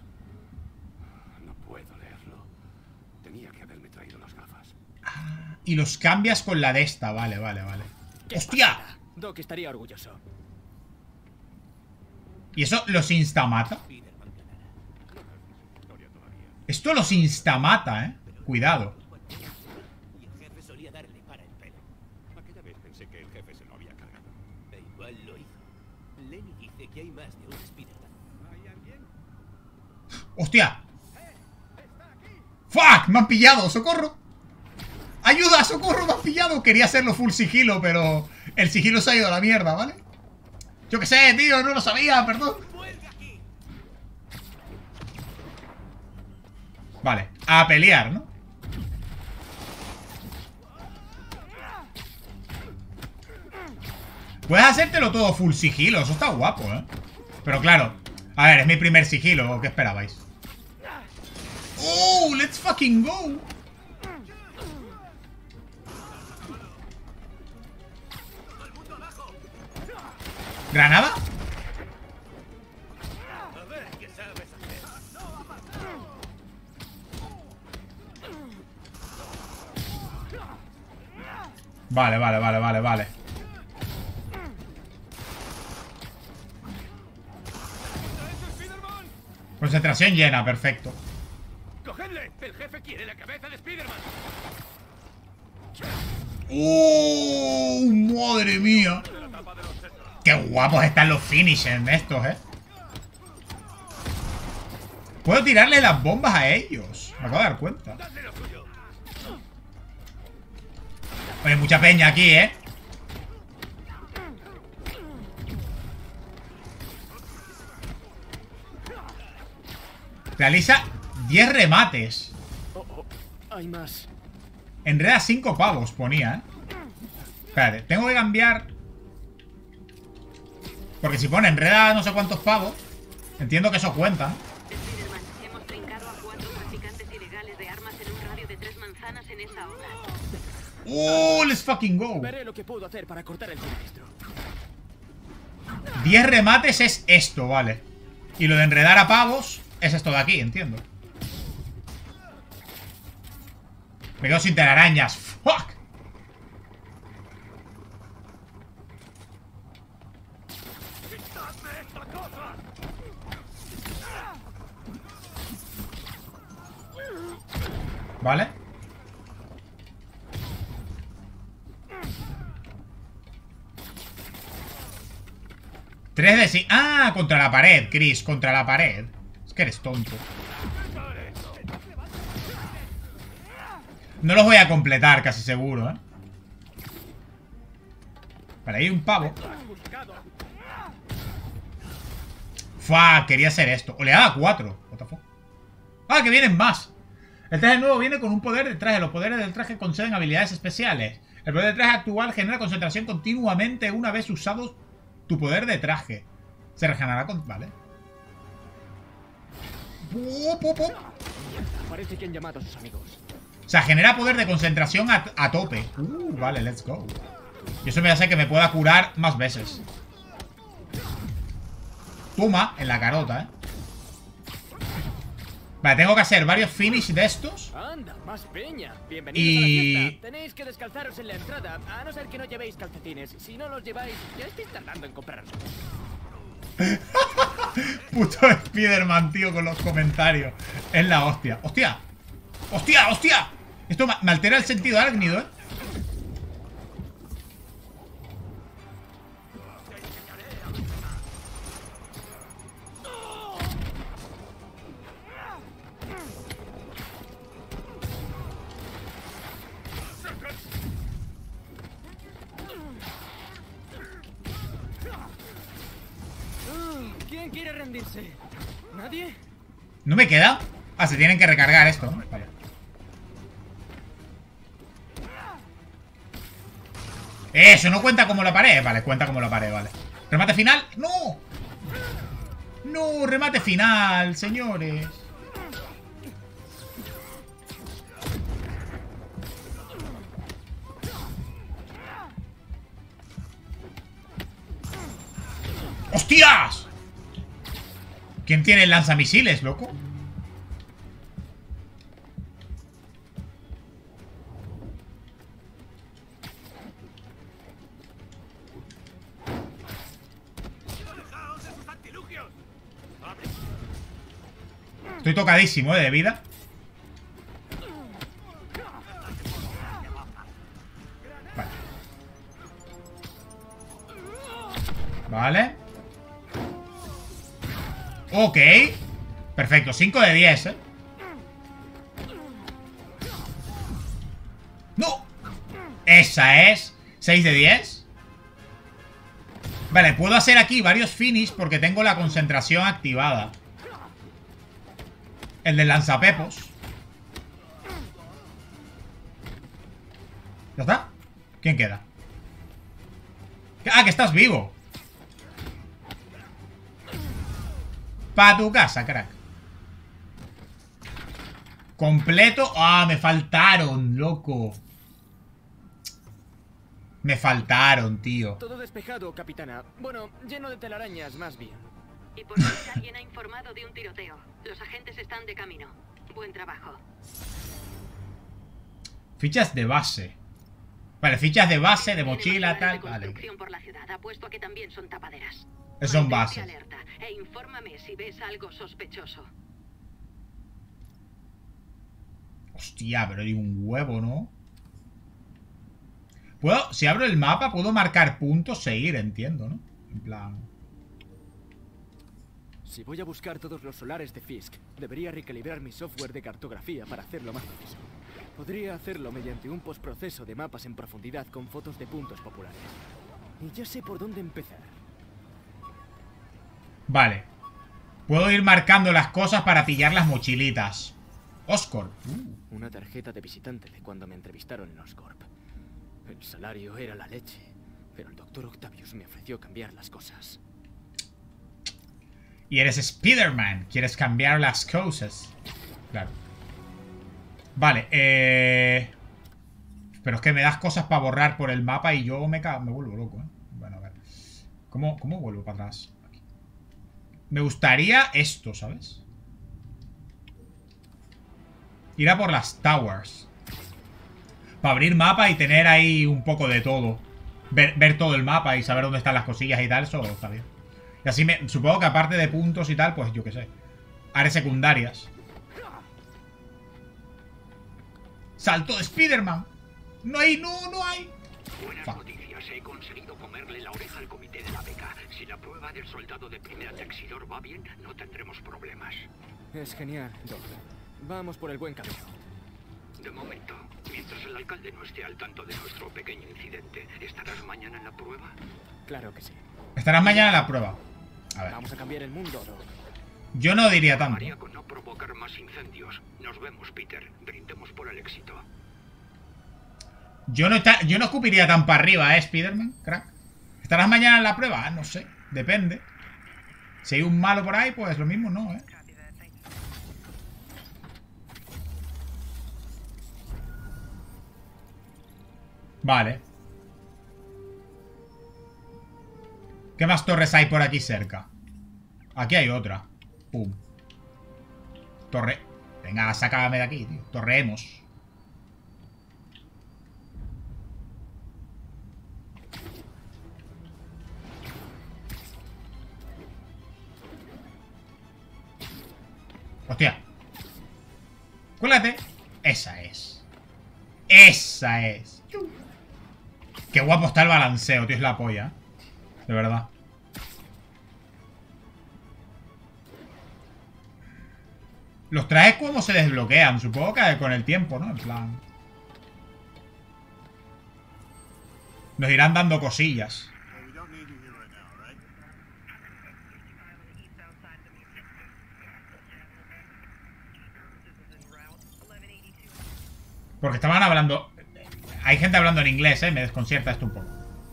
No puedo leerlo. Tenía que haberme traído las gafas. Ah, y los cambias con la de esta. Vale, vale, vale. ¡Hostia! Doc estaría orgulloso. ¿Y eso los instamata? Esto los instamata, eh. Cuidado. Y el jefe solía darle para el pelo. Aquella vez pensé que el jefe se lo había cargado. E igual lo hizo. Lenny dice que hay más de un Spider-Man. ¿Hay alguien? ¡Hostia! ¡Fuck! ¡Me han pillado! ¡Socorro! ¡Ayuda! ¡Socorro! ¡Me han pillado! Quería hacerlo full sigilo, pero el sigilo se ha ido a la mierda, ¿vale? Yo qué sé, tío, no lo sabía, perdón. Vale, a pelear, ¿no? Puedes hacértelo todo full sigilo, eso está guapo, ¿eh? Pero claro, a ver, es mi primer sigilo, ¿qué esperabais? ¡Oh! ¡Let's fucking go! ¿Granada? Vale, vale, vale, vale, vale. Concentración llena, perfecto. ¡Cogedle! ¡El jefe quiere la cabeza de Spider-Man! ¡Oh! ¡Madre mía! ¡Qué guapos están los finishers de estos, eh! Puedo tirarle las bombas a ellos. Me acabo de dar cuenta. Oye, mucha peña aquí, ¿eh? Realiza diez remates. Oh, oh, hay más. Enreda cinco pavos, ponía, ¿eh? Espérate, tengo que cambiar. Porque si pone enreda no sé cuántos pavos, entiendo que eso cuenta. Spider-Man, hemos trincado a cuatro traficantes ilegales de armas en un radio de tres manzanas en esa hora. ¡Oh! ¡Let's fucking go! Veré lo que puedo hacer para cortar el suministro. diez remates es esto, vale. Y lo de enredar a pavos es esto de aquí, entiendo. Me quedo sin telarañas. ¡Fuck! Vale. Tres de sí. Ah, contra la pared, Chris. Contra la pared. Es que eres tonto. No los voy a completar, casi seguro, ¿eh? Vale, hay un pavo. Fuck, quería hacer esto. O le daba cuatro. What the fuck. Ah, que vienen más. El traje nuevo viene con un poder de traje. Los poderes del traje conceden habilidades especiales. El poder de traje actual genera concentración continuamente una vez usado tu poder de traje. Se regenerará con... Vale. ¡Pum, pum, pum! Parece que han llamado a sus amigos. O sea, genera poder de concentración a, a tope. Uh, vale, let's go. Y eso me hace que me pueda curar más veces. Toma, en la carota, eh. Vale, tengo que hacer varios finish de estos. Anda, más peña. Bienvenidos Y... a la fiesta. Tenéis que descalzaros en la entrada, a no ser que no llevéis calcetines. Si no los lleváis, ya estáis tardando en comprarlos. Puto Spider-Man, tío, con los comentarios. Es la hostia. ¡Hostia! ¡Hostia, hostia! Esto me altera el sentido arácnido, ¿eh? ¿Quién quiere rendirse? ¿Nadie? ¿No me queda? Ah, se tienen que recargar esto, ¿no? Vale. Eso, no cuenta como la pared. Vale, cuenta como la pared, vale. ¿Remate final? ¡No! No, remate final, señores. ¡Hostias! ¿Quién tiene el lanzamisiles, loco? Estoy tocadísimo, ¿eh? De vida. Vale. Vale. Ok. Perfecto, cinco de diez, ¿eh? ¡No! Esa es seis de diez. Vale, puedo hacer aquí varios finish porque tengo la concentración activada. El del lanzapepos. ¿Ya está? ¿Quién queda? Ah, que estás vivo. Pa' tu casa, crack. Completo. Ah, me faltaron, loco. Me faltaron, tío. Todo despejado, capitana. Bueno, lleno de telarañas, más bien. Y por si alguien ha informado de un tiroteo. Los agentes están de camino. Buen trabajo. Fichas de base. Vale, fichas de base, de mochila, tal. De Vale. por la ciudad. Apuesto a que también son tapaderas. Son bases. Alerta e infórmame si ves algo sospechoso. Hostia, pero hay un huevo, ¿no? Puedo, si abro el mapa, puedo marcar puntos, seguir, entiendo, ¿no? En plan... Si voy a buscar todos los solares de Fisk, debería recalibrar mi software de cartografía para hacerlo más preciso. Podría hacerlo mediante un postproceso de mapas en profundidad con fotos de puntos populares. Y ya sé por dónde empezar. Vale. Puedo ir marcando las cosas para pillar las mochilitas. Oscorp. Uh. Una tarjeta de visitante de cuando me entrevistaron en Oscorp. El salario era la leche, pero el doctor Octavius me ofreció cambiar las cosas. Y eres Spider-Man. Quieres cambiar las cosas. Claro. Vale, eh... pero es que me das cosas para borrar por el mapa y yo me, me vuelvo loco, ¿eh? Bueno, a ver. ¿Cómo, cómo vuelvo para atrás? Aquí. Me gustaría esto, ¿sabes? Ir a por las towers. Para abrir mapa y tener ahí un poco de todo. Ver, ver todo el mapa y saber dónde están las cosillas y tal, eso está bien. Y así me... Supongo que aparte de puntos y tal, pues yo qué sé. Áreas secundarias. ¡Salto de Spider-Man! ¡No hay! ¡No, no hay! Buenas noticias. He conseguido comerle la oreja al comité de la beca. Si la prueba del soldado de primera Texidor va bien, no tendremos problemas. Es genial, Doc. Vamos por el buen camino. De momento, mientras el alcalde no esté al tanto de nuestro pequeño incidente, ¿estarás mañana en la prueba? Claro que sí. Estarás mañana en la prueba. A ver. Vamos a cambiar el mundo, Doc. Yo no diría tanto. María con no provocar más incendios. Nos vemos, Peter. Brindemos por el éxito. Yo no, está, yo no escupiría tan para arriba, ¿eh, Spider-Man? Crack. ¿Estarás mañana en la prueba? Ah, no sé. Depende. Si hay un malo por ahí, pues lo mismo no, ¿eh? Vale. ¿Qué más torres hay por aquí cerca? Aquí hay otra. Pum. Torre. Venga, sácame de aquí, tío. Torreemos. Hostia. Cuélgate. Esa es. Esa es. Qué guapo está el balanceo, tío. Es la polla. De verdad. Los trajes como se desbloquean. Supongo que con el tiempo, ¿no? En plan... Nos irán dando cosillas. Porque estaban hablando... Hay gente hablando en inglés, ¿eh? Me desconcierta esto un poco.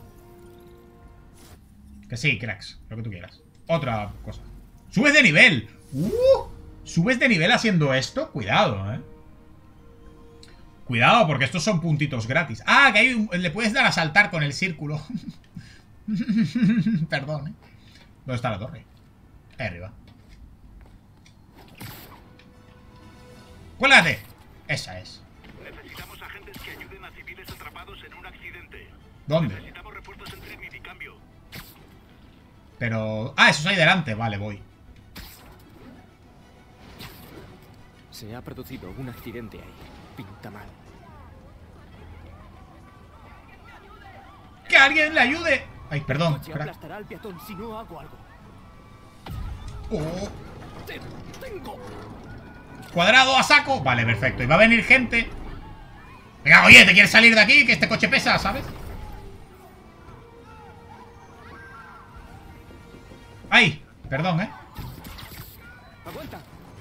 Que sí, cracks. Lo que tú quieras. Otra cosa. ¡Subes de nivel! ¡Uh! ¿Subes de nivel haciendo esto? Cuidado, ¿eh? Cuidado, porque estos son puntitos gratis. Ah, que hay un... le puedes dar a saltar con el círculo. Perdón, ¿eh? ¿Dónde está la torre? Ahí arriba. ¡Cuélgate! Esa es. Necesitamos agentes que ayuden a civiles atrapados en un accidente. ¿Dónde? Necesitamos refuerzos en Trinity, cambio. Pero... Ah, esos hay delante. Vale, voy. Se ha producido un accidente ahí. Pinta mal. ¡Que alguien le ayude! Ay, perdón. El coche aplastará al peatón si no hago algo. Oh. Te tengo. Cuadrado a saco. Vale, perfecto. Y va a venir gente. Venga, oye, ¿te quieres salir de aquí? Que este coche pesa, ¿sabes? ¡Ay! Perdón, ¿eh? Aguanta.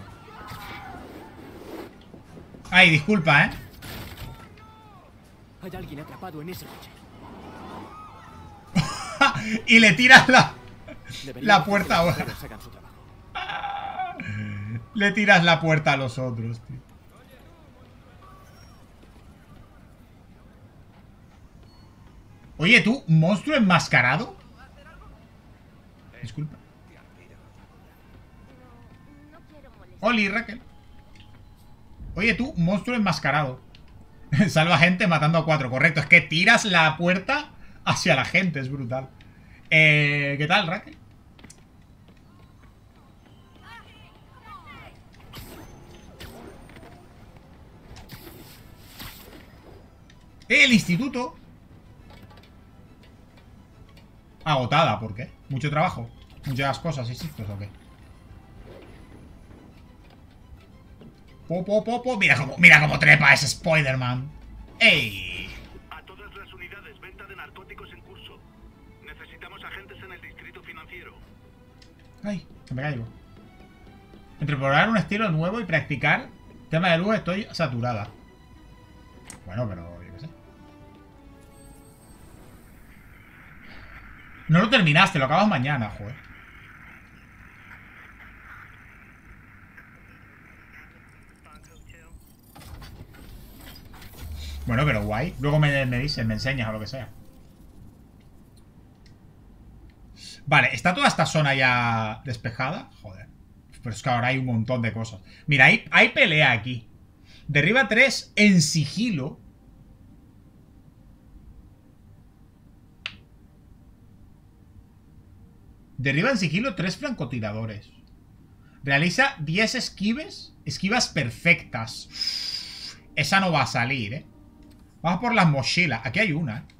Ay, disculpa, ¿eh? Hay alguien atrapado en ese coche. Y le tiras la... Debería La puerta ahora. hacer que hagan su trabajo. Le tiras la puerta a los otros, tío. Oye, tú, monstruo enmascarado. Disculpa. Oli, Raquel. Oye, tú, monstruo enmascarado. Salva gente matando a cuatro. Correcto, es que tiras la puerta hacia la gente, es brutal. Eh, ¿Qué tal, Raquel? El instituto. Agotada, ¿por qué? Mucho trabajo. Muchas cosas, ¿hiciste o qué? Po, po, po, po. Mira cómo, mira cómo trepa ese Spider-Man. ¡Ey! A todas las unidades, venta de narcóticos en curso. Necesitamos agentes en el distrito financiero. Ay, que me caigo. Entre probar un estilo nuevo y practicar tema de luz estoy saturada. Bueno, pero yo qué sé. No lo terminaste, lo acabas mañana, joder. Bueno, pero guay. Luego me, me dices, me enseñas o lo que sea. Vale, ¿está toda esta zona ya despejada? Joder. Pero es que ahora hay un montón de cosas. Mira, hay, hay pelea aquí. Derriba tres en sigilo. Derriba en sigilo tres francotiradores. Realiza diez esquives. Esquivas perfectas. Esa no va a salir, ¿eh? Vamos por las mochilas. Aquí hay una, ¿eh?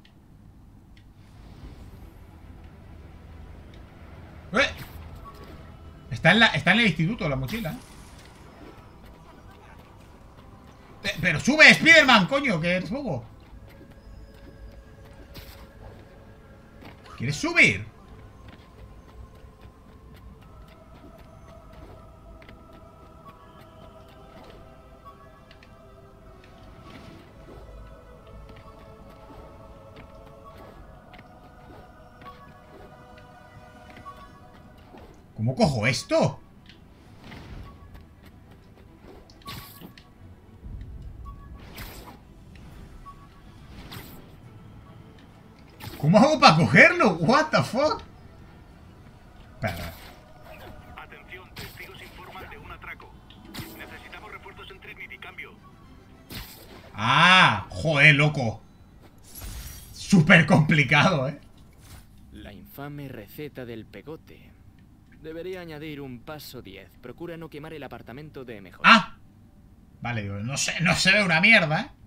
¡Eh! Está en, la, está en el instituto la mochila, ¿eh? Pe- Pero sube, Spider-Man, coño, que eres bobo. ¿Quieres subir? ¿Cómo cojo esto? ¿Cómo hago para cogerlo? What the fuck? Espera. Atención, testigos informan de un atraco. Necesitamos refuerzos en Trinity, cambio. Ah, joder, loco. Súper complicado, ¿eh? La infame receta del pegote. Debería añadir un paso diez. Procura no quemar el apartamento de mejor. Ah. Vale, digo, no sé, no se ve una mierda, ¿eh?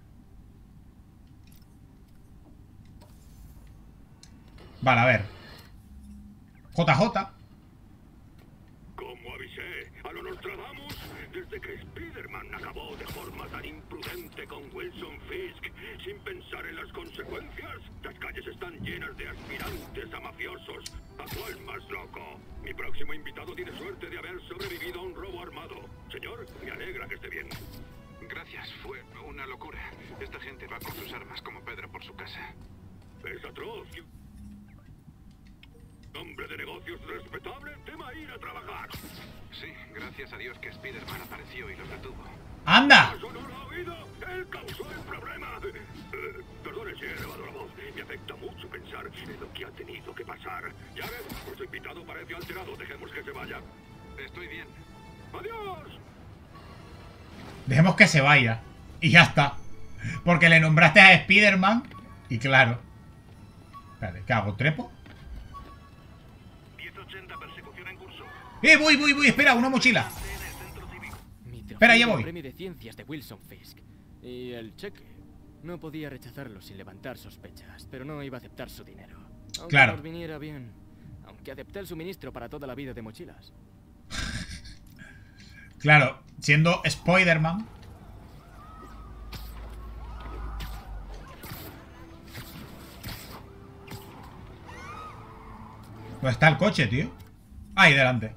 Vale, a ver. J J. Como avisé, a lo Nostradamus, desde que Spider-Man acabó de forma tan imprudente con Wilson Fisk, sin pensar en las consecuencias, las calles están llenas de aspirantes a mafiosos. ¿A cuál más loco? Mi próximo invitado tiene suerte de haber sobrevivido a un robo armado. Señor, me alegra que esté bien. Gracias. gracias. Fue una locura. Esta gente va con sus armas como Pedro por su casa. Es atroz. Hombre de negocios respetable, tema ir a trabajar. Sí, gracias a Dios que Spider-Man apareció y los detuvo. ¡Anda! ¿Eso no lo ha oído? Él causó el problema. Eh, perdone si he elevado la voz. Me afecta mucho pensar en lo que ha tenido que pasar. Ya ves, nuestro invitado parece alterado. Dejemos que se vaya. Estoy bien. ¡Adiós! Dejemos que se vaya. Y ya está. Porque le nombraste a Spider-Man. Y claro. Espérate, ¿qué hago? ¿Trepo? diez ochenta, persecución en curso. ¡Eh, voy, voy, voy! Espera, una mochila. Espera, ya voy. El premio de ciencias de Wilson Fisk. Y el cheque. No podía rechazarlo sin levantar sospechas, pero no iba a aceptar su dinero. Aunque Claro. nos viniera bien. Aunque acepté el suministro para toda la vida de mochilas. Claro, siendo Spider-Man. ¿Dónde está el coche, tío? Ahí, delante.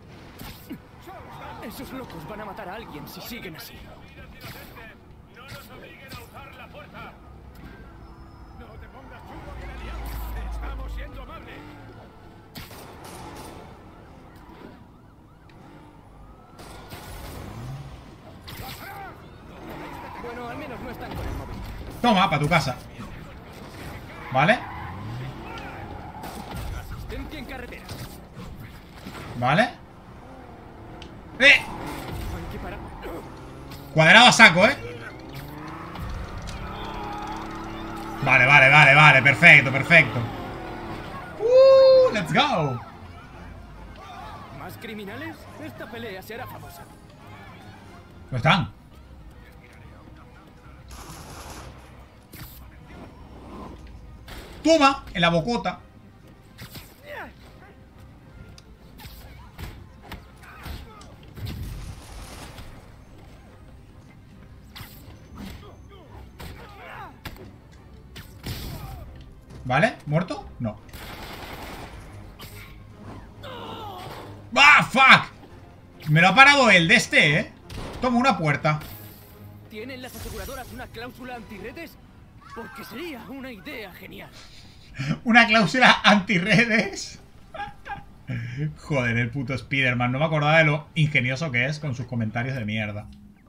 Esos locos van a matar a alguien si siguen así. ¡No nos obliguen a usar la fuerza! ¡No te pongas chulo que la liamos! ¡Estamos siendo amables! Bueno, al menos no están con el móvil. Toma, para tu casa. ¿Vale? Asistencia en carretera. ¿Vale? ¡Eh! Hay que parar. Cuadrado a saco, ¿eh? Vale, vale, vale, vale. Perfecto, perfecto. ¡Uh! ¡Let's go! ¿Más criminales? Esta pelea se hará famosa. ¿Dónde están? Toma, en la bocota. ¿Vale? ¿Muerto? No. ¡Ah, fuck! Me lo ha parado el de este, ¿eh? Toma una puerta. ¿Tienen las aseguradoras una cláusula antirredes? Porque sería una idea genial. Una cláusula antirredes. Joder, el puto Spider-Man. No me acordaba de lo ingenioso que es con sus comentarios de mierda.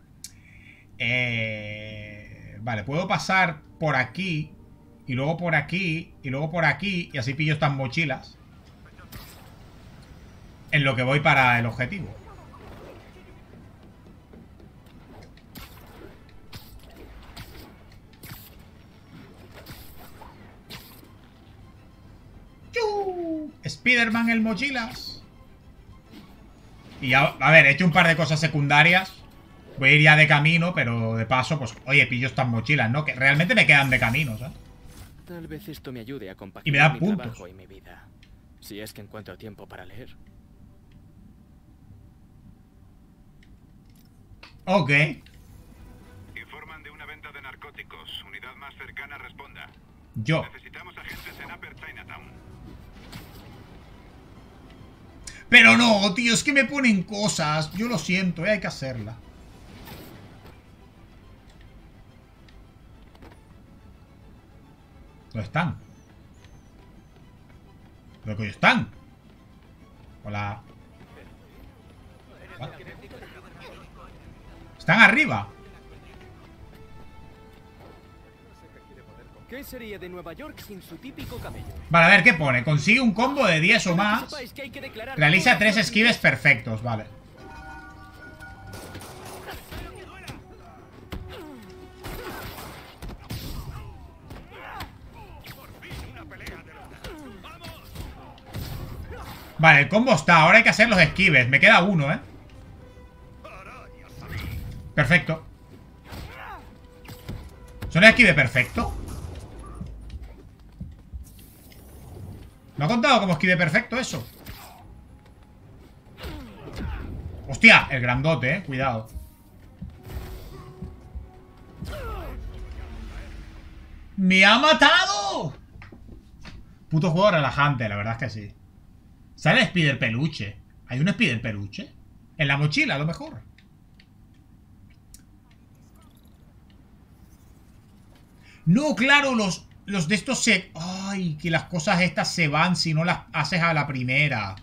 Eh... Vale, puedo pasar por aquí. Y luego por aquí. Y luego por aquí. Y así pillo estas mochilas. En lo que voy para el objetivo. Spider-Man el mochilas. Y ya, a ver, he hecho un par de cosas secundarias. Voy a ir ya de camino, pero de paso, pues, oye, pillo estas mochilas, ¿no? Que realmente me quedan de camino, ¿sabes? Tal vez esto me ayude a compaginar Y me da mi puntos. trabajo y mi vida. Si es que encuentro tiempo para leer. Ok. Informan de una venta de narcóticos. Unidad más cercana responda. Yo. Necesitamos agentes en Upper Chinatown. Pero no, tío, es que me ponen cosas. Yo lo siento, eh, hay que hacerla. ¿Dónde están? ¿Dónde coño están? Hola. ¿What? ¿Están arriba? ¿Qué sería de Nueva York sin su típico camello? Vale, a ver, ¿qué pone? Consigue un combo de diez o más. Sepáis que hay que declarar Realiza todas tres las esquives perfectos, vale. Vale, el combo está. Ahora hay que hacer los esquives. Me queda uno, ¿eh? Perfecto. ¿Son el esquive perfecto? ¿No ha contado como esquive perfecto eso? Hostia, el grandote, eh. Cuidado. ¡Me ha matado! Puto juego relajante, la verdad es que sí. ¿Sale el Spider peluche? ¿Hay un Spider peluche? En la mochila, a lo mejor. No, claro, los, los de estos se... Ay, que las cosas estas se van si no las haces a la primera.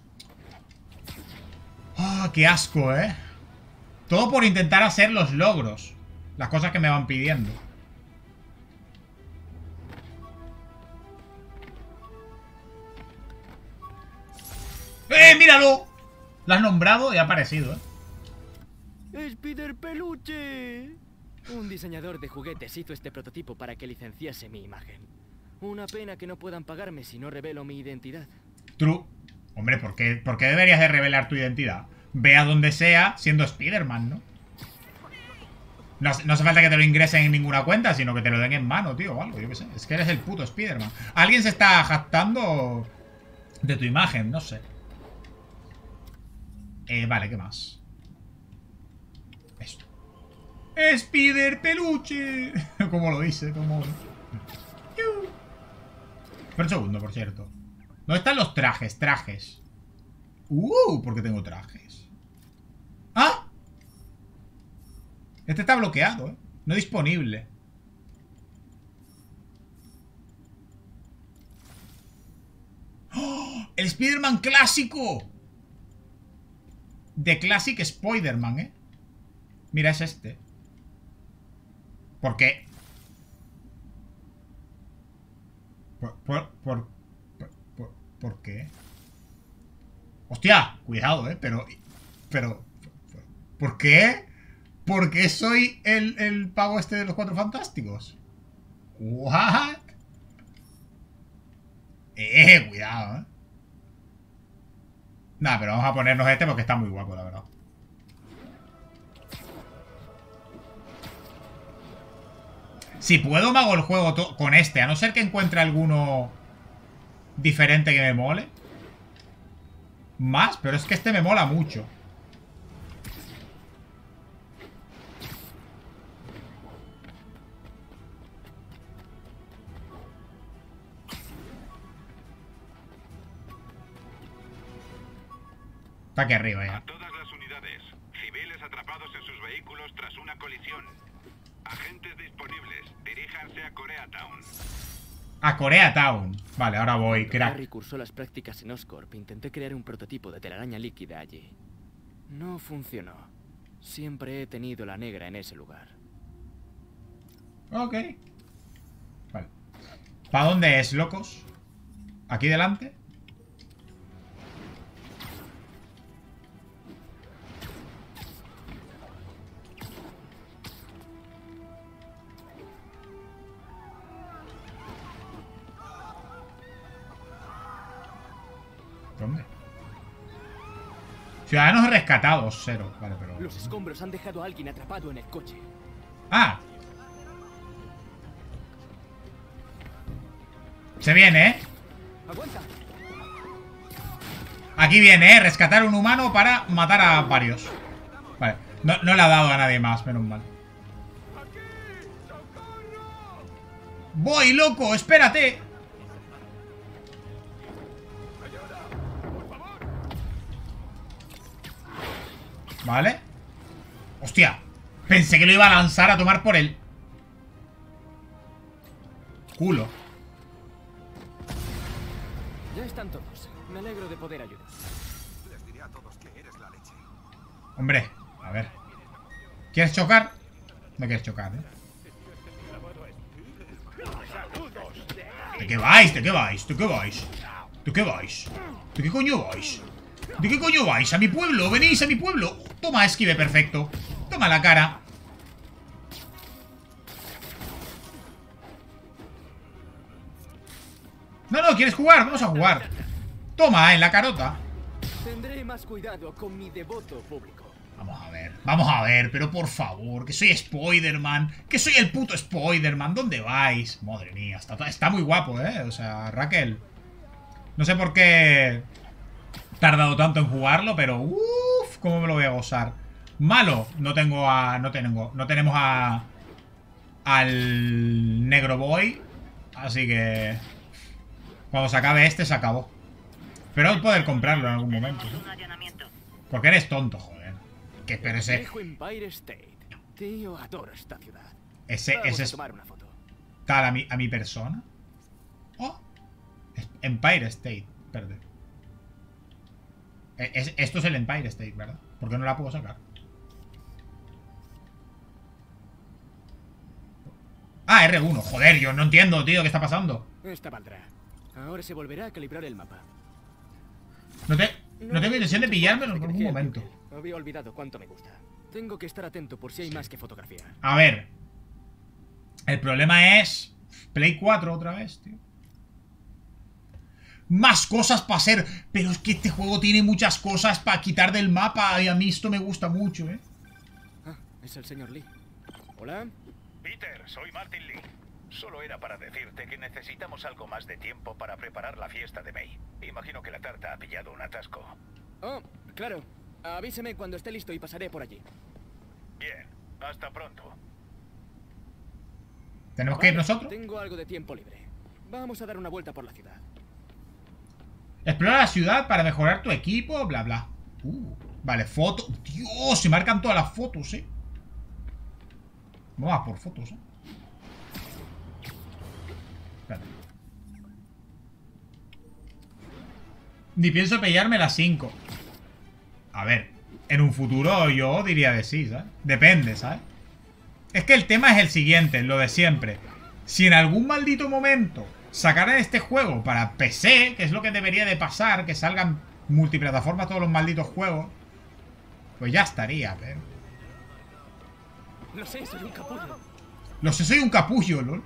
Ah, qué asco, ¿eh? Todo por intentar hacer los logros. Las cosas que me van pidiendo. ¡Eh, míralo! Lo has nombrado y ha aparecido, ¿eh? ¡Spider Peluche! Un diseñador de juguetes hizo este prototipo para que licenciase mi imagen. Una pena que no puedan pagarme si no revelo mi identidad. True. Hombre, ¿por qué, ¿por qué deberías de revelar tu identidad? Ve a donde sea siendo Spider-Man, ¿no? No, no hace falta que te lo ingresen en ninguna cuenta, sino que te lo den en mano, tío, o algo, yo qué sé. Es que eres el puto Spider-Man. Alguien se está jactando de tu imagen, no sé. Eh, vale, ¿qué más? Esto. ¡Spider Peluche! Como lo dice, como... Pero un segundo, por cierto. ¿Dónde están los trajes? Trajes. Uh, ¿por qué tengo trajes? ¡Ah! Este está bloqueado, ¿eh? No disponible. ¡Oh! ¡El Spider-Man clásico! The Classic Spider-Man, ¿eh? Mira, es este. ¿Por qué? ¿Por, por, por, por, por, ¿por qué? Hostia, cuidado, ¿eh? Pero... Pero... ¿Por qué? ¿Por qué soy el, el pavo este de los Cuatro Fantásticos? ¿What? Eh, cuidado, ¿eh? Nada, pero vamos a ponernos este porque está muy guapo, la verdad. Si puedo me hago el juego con este, a no ser que encuentre alguno diferente que me mole. Más, pero es que este me mola mucho. Está aquí arriba ya. A todas las unidades, civiles atrapados en sus vehículos tras una colisión. Agentes disponibles, diríjanse a Koreatown. A Koreatown. Vale, ahora voy, crack. Harry cursó las prácticas en Oscorp. Intenté crear un prototipo de telaraña líquida allí. No funcionó. Siempre he tenido la negra en ese lugar. Ok. Vale. ¿Para dónde es, locos? ¿Aquí delante? ¿Dónde? Ciudadanos rescatados, cero. Vale, pero... Los escombros han dejado a alguien atrapado en el coche. ¡Ah! Se viene, ¿eh? ¡Aguanta! Aquí viene, ¿eh? Rescatar a un humano para matar a varios. Vale. No, no le ha dado a nadie más, menos mal. ¡Voy, loco! ¡Espérate! Vale. Hostia. Pensé que lo iba a lanzar a tomar por el culo. Ya están todos. Me alegro de poder ayudar. Les diré a todos que eres la leche. Hombre, a ver. ¿Quieres chocar? No quieres chocar, ¿eh? ¿De qué vais? ¿De qué vais? ¿De qué vais? ¿De qué vais? ¿De qué coño vais? ¿De qué coño vais? ¿A mi pueblo? ¿Venís a mi pueblo? Toma, esquive perfecto. Toma la cara. No, no, ¿quieres jugar? Vamos a jugar. Toma, en la carota. Tendré más cuidado con mi devoto público. Vamos a ver, vamos a ver, pero por favor, que soy Spider-Man, que soy el puto Spider-Man, ¿dónde vais? Madre mía, está, está muy guapo, ¿eh? O sea, Raquel. No sé por qué he tardado tanto en jugarlo, pero uff, cómo me lo voy a gozar. Malo, no tengo a... no tengo, no tenemos a... al Negro Boy, así que... cuando se acabe este, se acabó. Espero poder comprarlo en algún momento, ¿no? Porque eres tonto, joder. Que pero ese... Empire State. Tío, adoro esta ciudad. Ese, Vamos ese a es... tomar una foto. tal a mi, a mi persona. Oh. Empire State. Perdón. Es, esto es el Empire State, ¿verdad? ¿Por qué no la puedo sacar? Ah, erre uno. Joder, yo no entiendo, tío, ¿qué está pasando? Esta valdrá. Ahora se volverá a calibrar el mapa. No, te, no tengo intención de pillármelo en algún momento. Había olvidado cuánto me gusta. Tengo que estar atento por si hay más que fotografiar. A ver. El problema es... Play cuatro otra vez, tío. Más cosas para hacer. Pero es que este juego tiene muchas cosas para quitar del mapa. Y a mí esto me gusta mucho, ¿eh? Ah, es el señor Lee. Hola. Peter, soy Martin Lee. Solo era para decirte que necesitamos algo más de tiempo para preparar la fiesta de May. Imagino que la tarta ha pillado un atasco. Oh, claro. Avíseme cuando esté listo y pasaré por allí. Bien, hasta pronto. ¿Tenemos Vale, que ir nosotros? Tengo algo de tiempo libre. Vamos a dar una vuelta por la ciudad. Explora la ciudad para mejorar tu equipo, bla, bla. Uh, vale, foto. Dios, se marcan todas las fotos, ¿eh? Vamos a por fotos, ¿eh? Espérate. Ni pienso pillarme las cinco. A ver, en un futuro yo diría de sí, ¿sabes? Depende, ¿sabes? Es que el tema es el siguiente, lo de siempre. Si en algún maldito momento sacaran este juego para P C, que es lo que debería de pasar, que salgan multiplataformas todos los malditos juegos, pues ya estaría, pero... Lo sé, soy un capullo. Lo sé, soy un capullo, lol.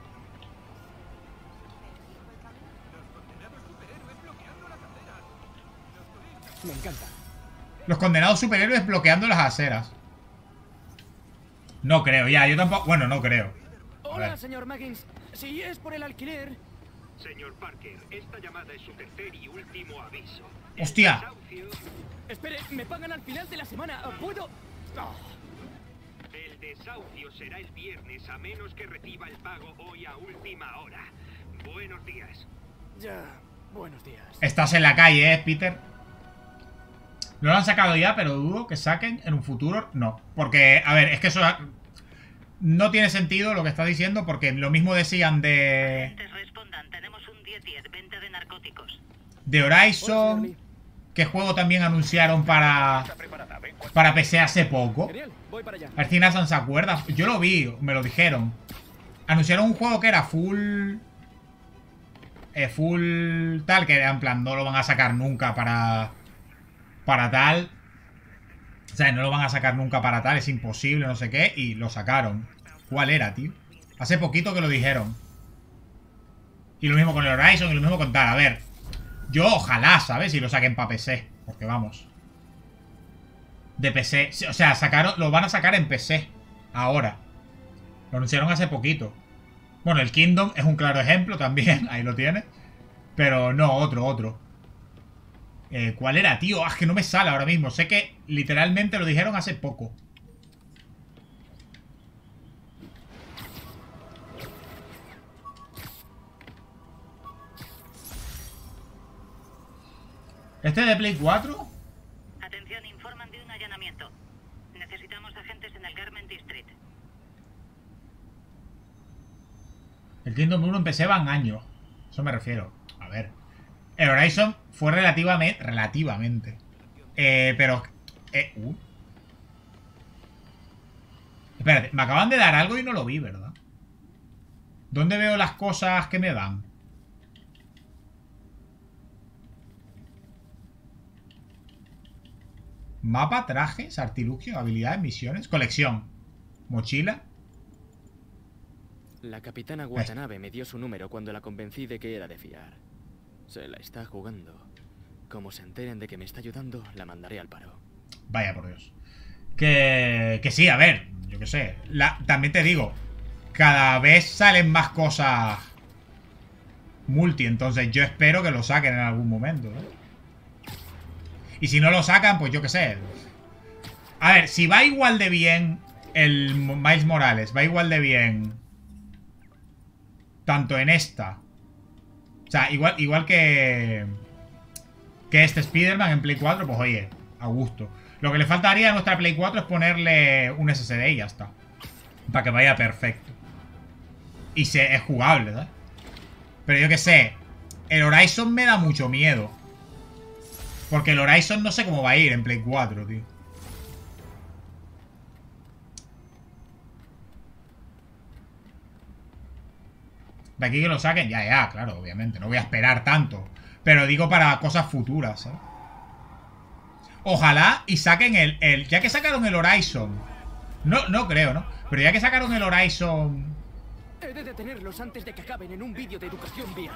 Me encanta. Los condenados superhéroes bloqueando las aceras. No creo, ya, yo tampoco... Bueno, no creo. Hola, señor Maggins. Si es por el alquiler... Señor Parker, esta llamada es su tercer y último aviso. ¡Hostia! Desahucio... Espere, me pagan al final de la semana. ¿Puedo...? Oh. El desahucio será el viernes a menos que reciba el pago hoy a última hora. Buenos días. Ya, buenos días. Estás en la calle, ¿eh, Peter? No lo han sacado ya, pero dudo que saquen en un futuro. No, porque, a ver, es que eso no tiene sentido lo que está diciendo, porque lo mismo decían de... Respondan, tenemos un diez diez, venta de narcóticos. De Horizon, que juego también anunciaron para... Para P C hace poco. Genial, voy para allá. A ver si Nathan se acuerda. Yo lo vi, me lo dijeron. Anunciaron un juego que era full... Eh, full tal, que era en plan, no lo van a sacar nunca para... Para tal. O sea, no lo van a sacar nunca para tal, es imposible, no sé qué. Y lo sacaron. ¿Cuál era, tío? Hace poquito que lo dijeron. Y lo mismo con el Horizon y lo mismo con tal. A ver, yo ojalá, ¿sabes? Si lo saquen para P C. Porque vamos. De P C. O sea, sacaron, lo van a sacar en P C. Ahora. Lo anunciaron hace poquito. Bueno, el Kingdom es un claro ejemplo también. Ahí lo tiene. Pero no, otro, otro. Eh, ¿Cuál era, tío? Ah, es que no me sale ahora mismo. Sé que literalmente lo dijeron hace poco. ¿Este es de Play cuatro? Atención, informan de un allanamiento. Necesitamos agentes en el Garment District. El Kingdom uno en P C van años. Eso me refiero. A ver. El Horizon fue relativamente... Relativamente. Eh, pero... Eh, uh. Espérate, me acaban de dar algo y no lo vi, ¿verdad? ¿Dónde veo las cosas que me dan? Mapa, trajes, artilugio, habilidades, misiones, colección. Mochila. La capitana Watanabe me dio su número cuando la convencí de que era de fiar. Se la está jugando. Como se enteren de que me está ayudando, la mandaré al paro. Vaya por Dios. Que, que sí, a ver, yo qué sé. La, también te digo, cada vez salen más cosas multi, entonces yo espero que lo saquen en algún momento, ¿no? Y si no lo sacan, pues yo qué sé. A ver, si va igual de bien el Miles Morales, va igual de bien tanto en esta... O sea, igual, igual que... Que este Spider-Man en Play cuatro, pues oye, a gusto. Lo que le faltaría a nuestra Play cuatro es ponerle un S S D y ya está. Para que vaya perfecto. Y se, es jugable, ¿sabes? Pero yo qué sé, el Horizon me da mucho miedo. Porque el Horizon no sé cómo va a ir en Play cuatro, tío. De aquí que lo saquen, ya, ya, claro, obviamente. No voy a esperar tanto. Pero digo para cosas futuras, ¿sabes? Ojalá y saquen el, el... Ya que sacaron el Horizon... No, no creo, ¿no? Pero ya que sacaron el Horizon... He de detenerlos antes de que acaben en un vídeo de educación vial.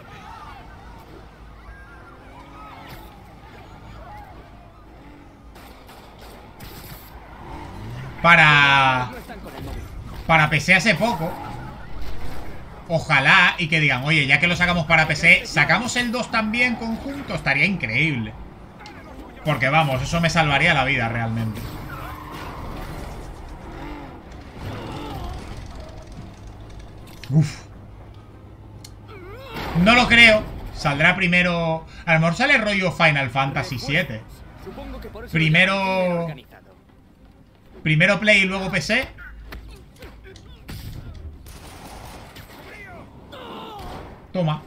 Para... Para P C hace poco. Ojalá y que digan, oye, ya que lo sacamos para P C, ¿sacamos el dos también conjunto? Estaría increíble. Porque vamos, eso me salvaría la vida realmente. Uf. No lo creo. Saldrá primero... A lo mejor sale rollo Final Fantasy siete. Primero... Primero Play y luego P C. Toma.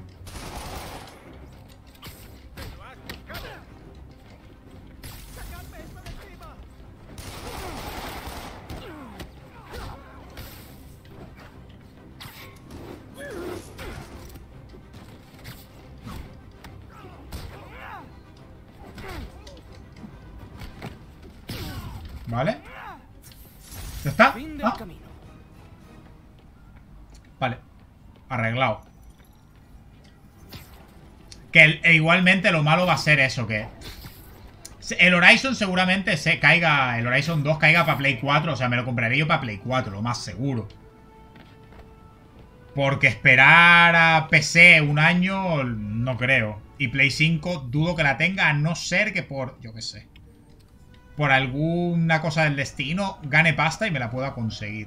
Vale. ¿Ya está? Ah. Vale. Arreglado. Que el, e igualmente lo malo va a ser eso, que... El Horizon seguramente se caiga... El Horizon dos caiga para Play cuatro. O sea, me lo compraré yo para Play cuatro, lo más seguro. Porque esperar a P C un año, no creo. Y Play cinco dudo que la tenga, a no ser que por... Yo qué sé. Por alguna cosa del destino gane pasta y me la pueda conseguir.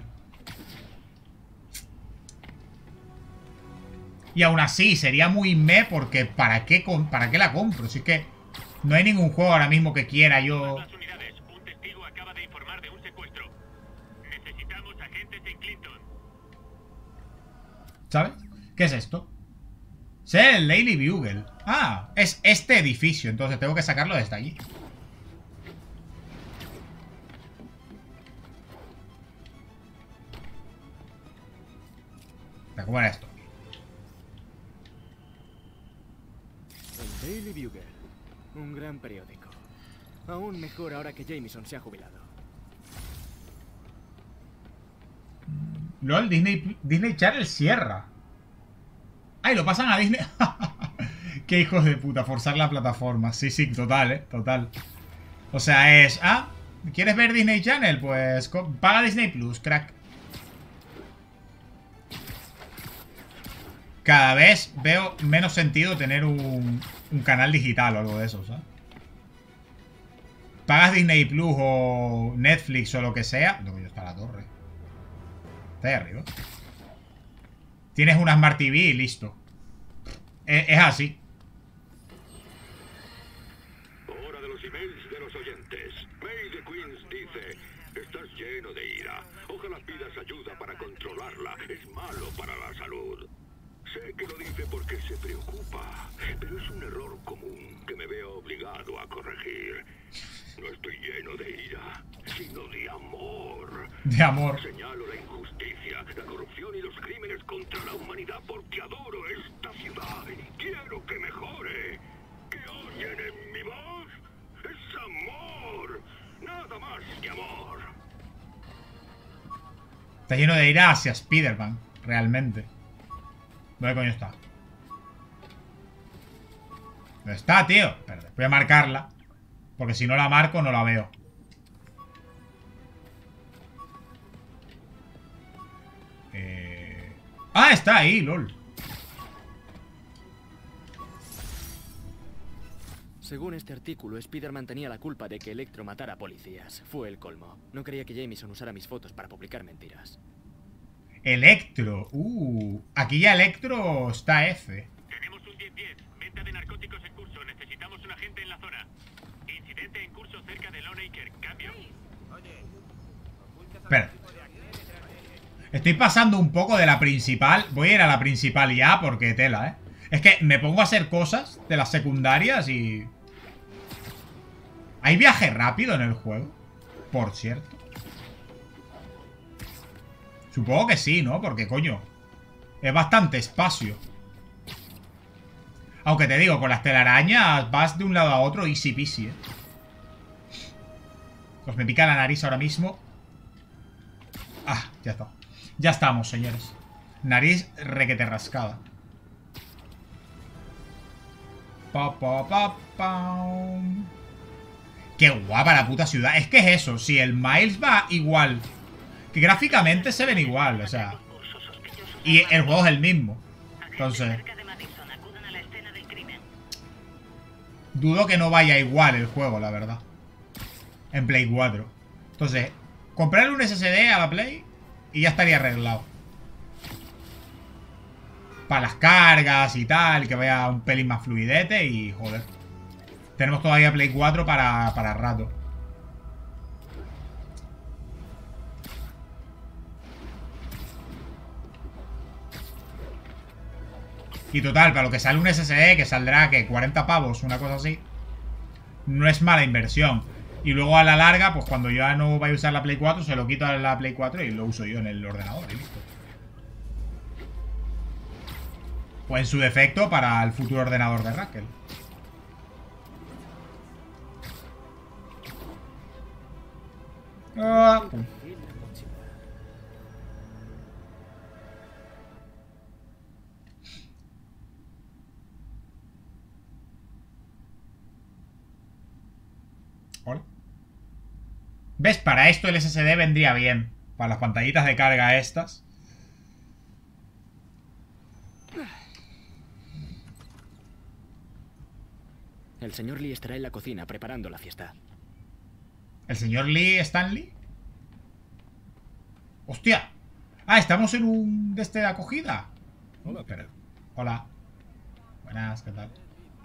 Y aún así, sería muy meh porque ¿para qué, ¿para qué la compro? Si es que no hay ningún juego ahora mismo que quiera yo... Un testigo acaba de informar de un secuestro. Necesitamos agentes en Clinton. ¿Sabes? ¿Qué es esto? Es el Daily Bugle. Ah, es este edificio, entonces tengo que sacarlo desde allí. ¿Cómo era esto? El Daily Bugle. Un gran periódico. Aún mejor ahora que Jameson se ha jubilado. LOL, Disney, Disney Channel cierra. ¡Ay, lo pasan a Disney! ¡Qué hijos de puta! Forzar la plataforma. Sí, sí, total, eh, total. O sea, es... Ah, ¿quieres ver Disney Channel? Pues paga Disney Plus, crack. Cada vez veo menos sentido tener un, un canal digital o algo de eso, ¿sabes? Pagas Disney Plus o Netflix o lo que sea. No, yo está la torre. Está ahí arriba. Tienes una Smart T V y listo. Es, es así. Hora de los emails de los oyentes. May de Queens dice: estás lleno de ira. Ojalá pidas ayuda para controlarla. Es malo para la salud. Sé que lo dice porque se preocupa, pero es un error común que me veo obligado a corregir. No estoy lleno de ira, sino de amor. De amor. Señalo la injusticia, la corrupción y los crímenes contra la humanidad porque adoro esta ciudad y quiero que mejore. ¿Que oyen en mi voz? Es amor, nada más que amor. Está lleno de ira hacia Spider-Man, realmente. ¿Dónde coño está? ¿Dónde está, tío? Espérate, voy a marcarla. Porque si no la marco, no la veo. Eh... Ah, está ahí, lol. Según este artículo, Spider-Man tenía la culpa de que Electro matara a policías. Fue el colmo. No quería que Jameson usara mis fotos para publicar mentiras. Electro. Uh, aquí ya Electro está F. Tenemos un diez diez. Venta de narcóticos en curso. Necesitamos un agente en la zona. Incidente en curso cerca de Lone Acre. Cambio. Espera. Estoy pasando un poco de la principal. Voy a ir a la principal ya porque tela, ¿eh? Es que me pongo a hacer cosas de las secundarias y... ¿Hay viaje rápido en el juego? Por cierto. Supongo que sí, ¿no? Porque, coño, es bastante espacio. Aunque te digo, con las telarañas vas de un lado a otro easy peasy, ¿eh? Pues me pica la nariz ahora mismo. Ah, ya está. Ya estamos, señores. Nariz requete rascada. Pa, pa, pa, pa. Qué guapa la puta ciudad. Es que es eso. Si el Miles va igual, que gráficamente se ven igual, o sea. Y el juego es el mismo. Entonces, dudo que no vaya igual el juego, la verdad. En Play cuatro. Entonces, comprarle un S S D a la Play y ya estaría arreglado. Para las cargas y tal, que vaya un pelín más fluidete y joder. Tenemos todavía Play cuatro para, para rato. Y total, para lo que sale un S S D, que saldrá, que cuarenta pavos, una cosa así, no es mala inversión. Y luego a la larga, pues cuando yo ya no vaya a usar la Play cuatro, se lo quito a la Play cuatro y lo uso yo en el ordenador y listo. O en su defecto para el futuro ordenador de Raquel. Ah, pum. Hola. ¿Ves? Para esto el S S D vendría bien. Para las pantallitas de carga estas. El señor Lee estará en la cocina preparando la fiesta. ¿El señor Lee Stanley? ¡Hostia! Ah, estamos en un... de este de acogida. Hola, espera. Hola. Buenas, ¿qué tal?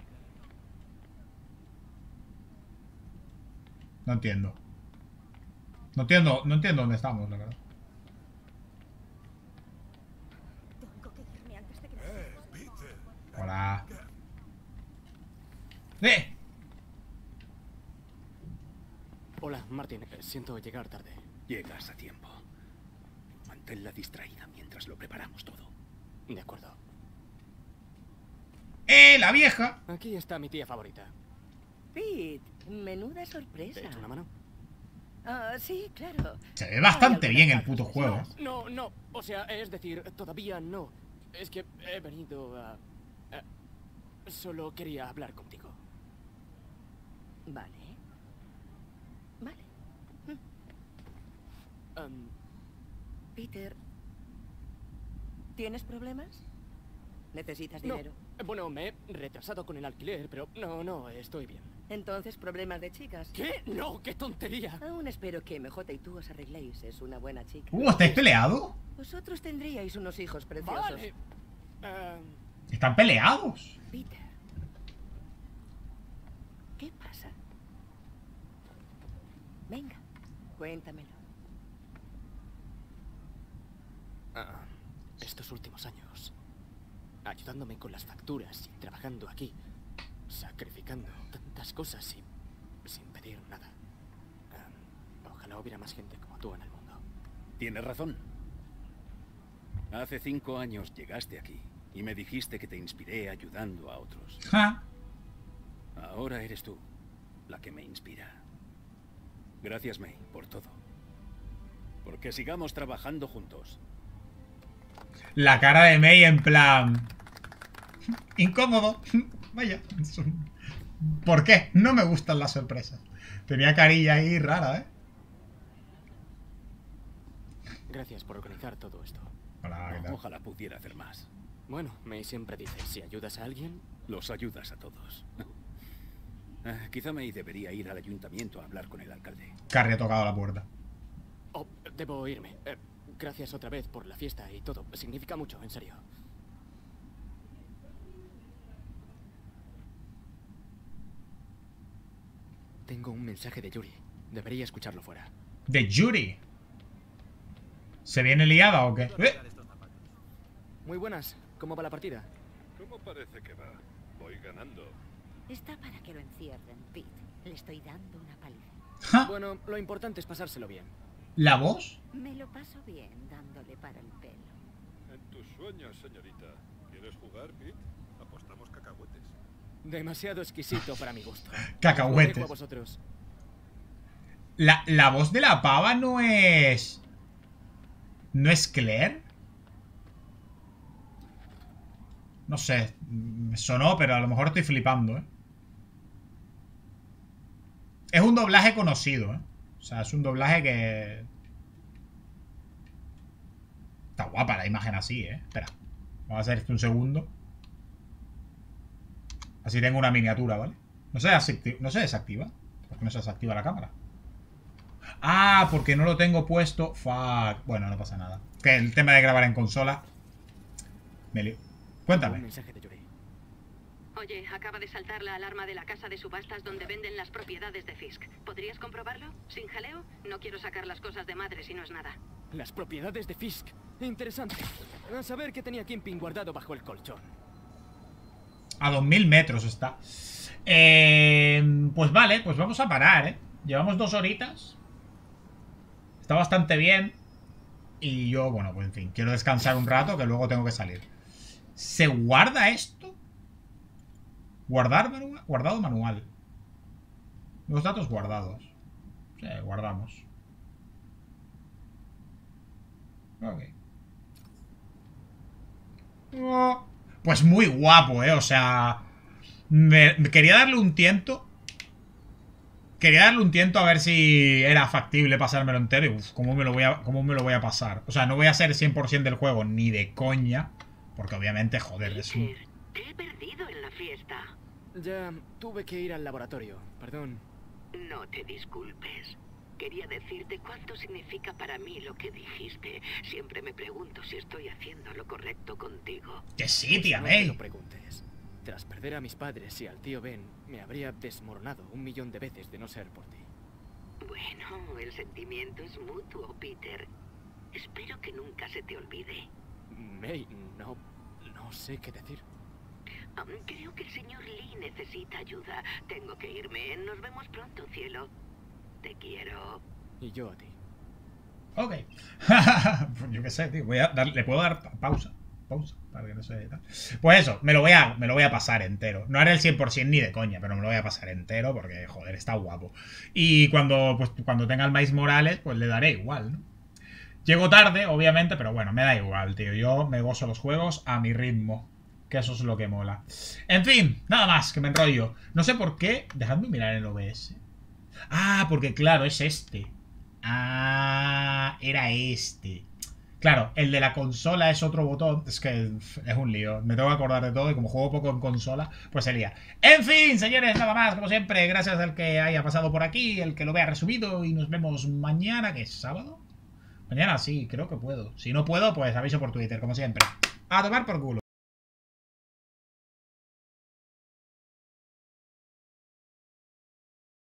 No entiendo. No entiendo, no entiendo dónde estamos, la verdad. Hola. ¡Eh! Hola, Martin. Siento llegar tarde. Llegas a tiempo. Manténla distraída mientras lo preparamos todo. De acuerdo. ¡Eh, la vieja! Aquí está mi tía favorita. Pete, menuda sorpresa. ¿Te echo una mano? Ah, sí, claro. Se ve bastante bien el puto juego. No, no. O sea, es decir, todavía no. Es que he venido a... a... Solo quería hablar contigo. Vale. Vale. Um, Peter, ¿tienes problemas? ¿Necesitas dinero? No. Bueno, me he retrasado con el alquiler, pero no, no, estoy bien. Entonces, problemas de chicas. ¿Qué? No, qué tontería. Aún espero que M J y tú os arregléis. Es una buena chica. Uh, ¿estáis peleados? Vosotros tendríais unos hijos preciosos. Vale. Um, Están peleados. Peter, ¿qué pasa? Venga, cuéntamelo. ah, estos últimos años, ayudándome con las facturas y trabajando aquí, sacrificando tantas cosas y sin pedir nada. Um, ojalá hubiera más gente como tú en el mundo. Tienes razón. Hace cinco años llegaste aquí y me dijiste que te inspiré ayudando a otros. Ja. Ahora eres tú la que me inspira. Gracias, May, por todo. Porque sigamos trabajando juntos. La cara de May en plan... incómodo. Vaya. ¿Por qué? No me gustan las sorpresas. Tenía carilla ahí rara, ¿eh? Gracias por organizar todo esto. Hola, ¿qué tal? Ojalá pudiera hacer más. Bueno, May siempre dice, si ayudas a alguien... Los ayudas a todos. Ah, quizá May debería ir al ayuntamiento a hablar con el alcalde. Carrie ha tocado la puerta. Oh, debo irme. Eh, gracias otra vez por la fiesta y todo. Significa mucho, en serio. Tengo un mensaje de Yuri. Debería escucharlo fuera. De Yuri. ¿Se viene liada o qué? ¡Eh! Muy buenas. ¿Cómo va la partida? ¿Cómo parece que va? Voy ganando. Está para que lo encierren, Pete. Le estoy dando una paliza. ¡Ja! Bueno, lo importante es pasárselo bien. ¿La voz? Me lo paso bien dándole para el pelo. En tus sueños, señorita. ¿Quieres jugar, Pete? Apostamos cacahuetes. Demasiado exquisito para mi gusto. Cacahuetes. Os lo dejo a vosotros. La, la voz de la pava no es... ¿No es Claire? No sé. Me sonó, pero a lo mejor estoy flipando, ¿eh? Es un doblaje conocido, ¿eh? O sea, es un doblaje que... Está guapa la imagen así, ¿eh? Espera. Vamos a hacer esto un segundo. Así tengo una miniatura, ¿vale? No se, no se desactiva. ¿Por qué no se desactiva la cámara? Ah, porque no lo tengo puesto. Fuck. Bueno, no pasa nada. Que el tema de grabar en consola... Me lío. Cuéntame. Un mensaje de Yuri. Oye, acaba de saltar la alarma de la casa de subastas donde venden las propiedades de Fisk. ¿Podrías comprobarlo? ¿Sin jaleo? No quiero sacar las cosas de madre si no es nada. Las propiedades de Fisk. Interesante. A saber que tenía Kingpin guardado bajo el colchón. A dos mil metros está. Eh, pues vale, pues vamos a parar, ¿eh? Llevamos dos horitas. Está bastante bien. Y yo, bueno, pues en fin, quiero descansar un rato que luego tengo que salir. ¿Se guarda esto? Guardar manual, guardado manual. Los datos guardados. Sí, guardamos. Ok. Oh, pues muy guapo, eh. O sea, me, me quería darle un tiento. Quería darle un tiento a ver si era factible pasármelo entero. Y uf, ¿cómo me lo voy a, cómo me lo voy a pasar? O sea, no voy a ser cien por ciento del juego, ni de coña. Porque obviamente, joder, es un... Te he perdido en la fiesta. Ya tuve que ir al laboratorio. Perdón. No te disculpes. Quería decirte cuánto significa para mí lo que dijiste. Siempre me pregunto si estoy haciendo lo correcto contigo. Que sí, tía No May. te lo preguntes. Tras perder a mis padres y al tío Ben, me habría desmoronado un millón de veces de no ser por ti. Bueno, el sentimiento es mutuo, Peter. Espero que nunca se te olvide. May, no... no sé qué decir. Um, creo que el señor Lee necesita ayuda. Tengo que irme. Nos vemos pronto, cielo. Te quiero. Y yo a ti. Ok. Pues yo qué sé, tío. Voy a dar, le puedo dar pausa. Pausa. Para que no se tal. Pues eso, me lo voy a, me lo voy a pasar entero. No haré el cien por ciento ni de coña, pero me lo voy a pasar entero porque, joder, está guapo. Y cuando, pues, cuando tenga el Miles Morales, pues le daré igual, ¿no? Llego tarde, obviamente, pero bueno, me da igual, tío. Yo me gozo los juegos a mi ritmo. Que eso es lo que mola. En fin, nada más, que me enrollo. No sé por qué. Dejadme mirar el O B S. Ah, porque claro, es este. Ah, era este. Claro, el de la consola es otro botón. Es que es un lío. Me tengo que acordar de todo y como juego poco en consola, pues se lía. En fin, señores, nada más. Como siempre, gracias al que haya pasado por aquí, el que lo vea resubido. Y nos vemos mañana, que es sábado. Mañana sí, creo que puedo. Si no puedo, pues aviso por Twitter, como siempre. A tomar por culo.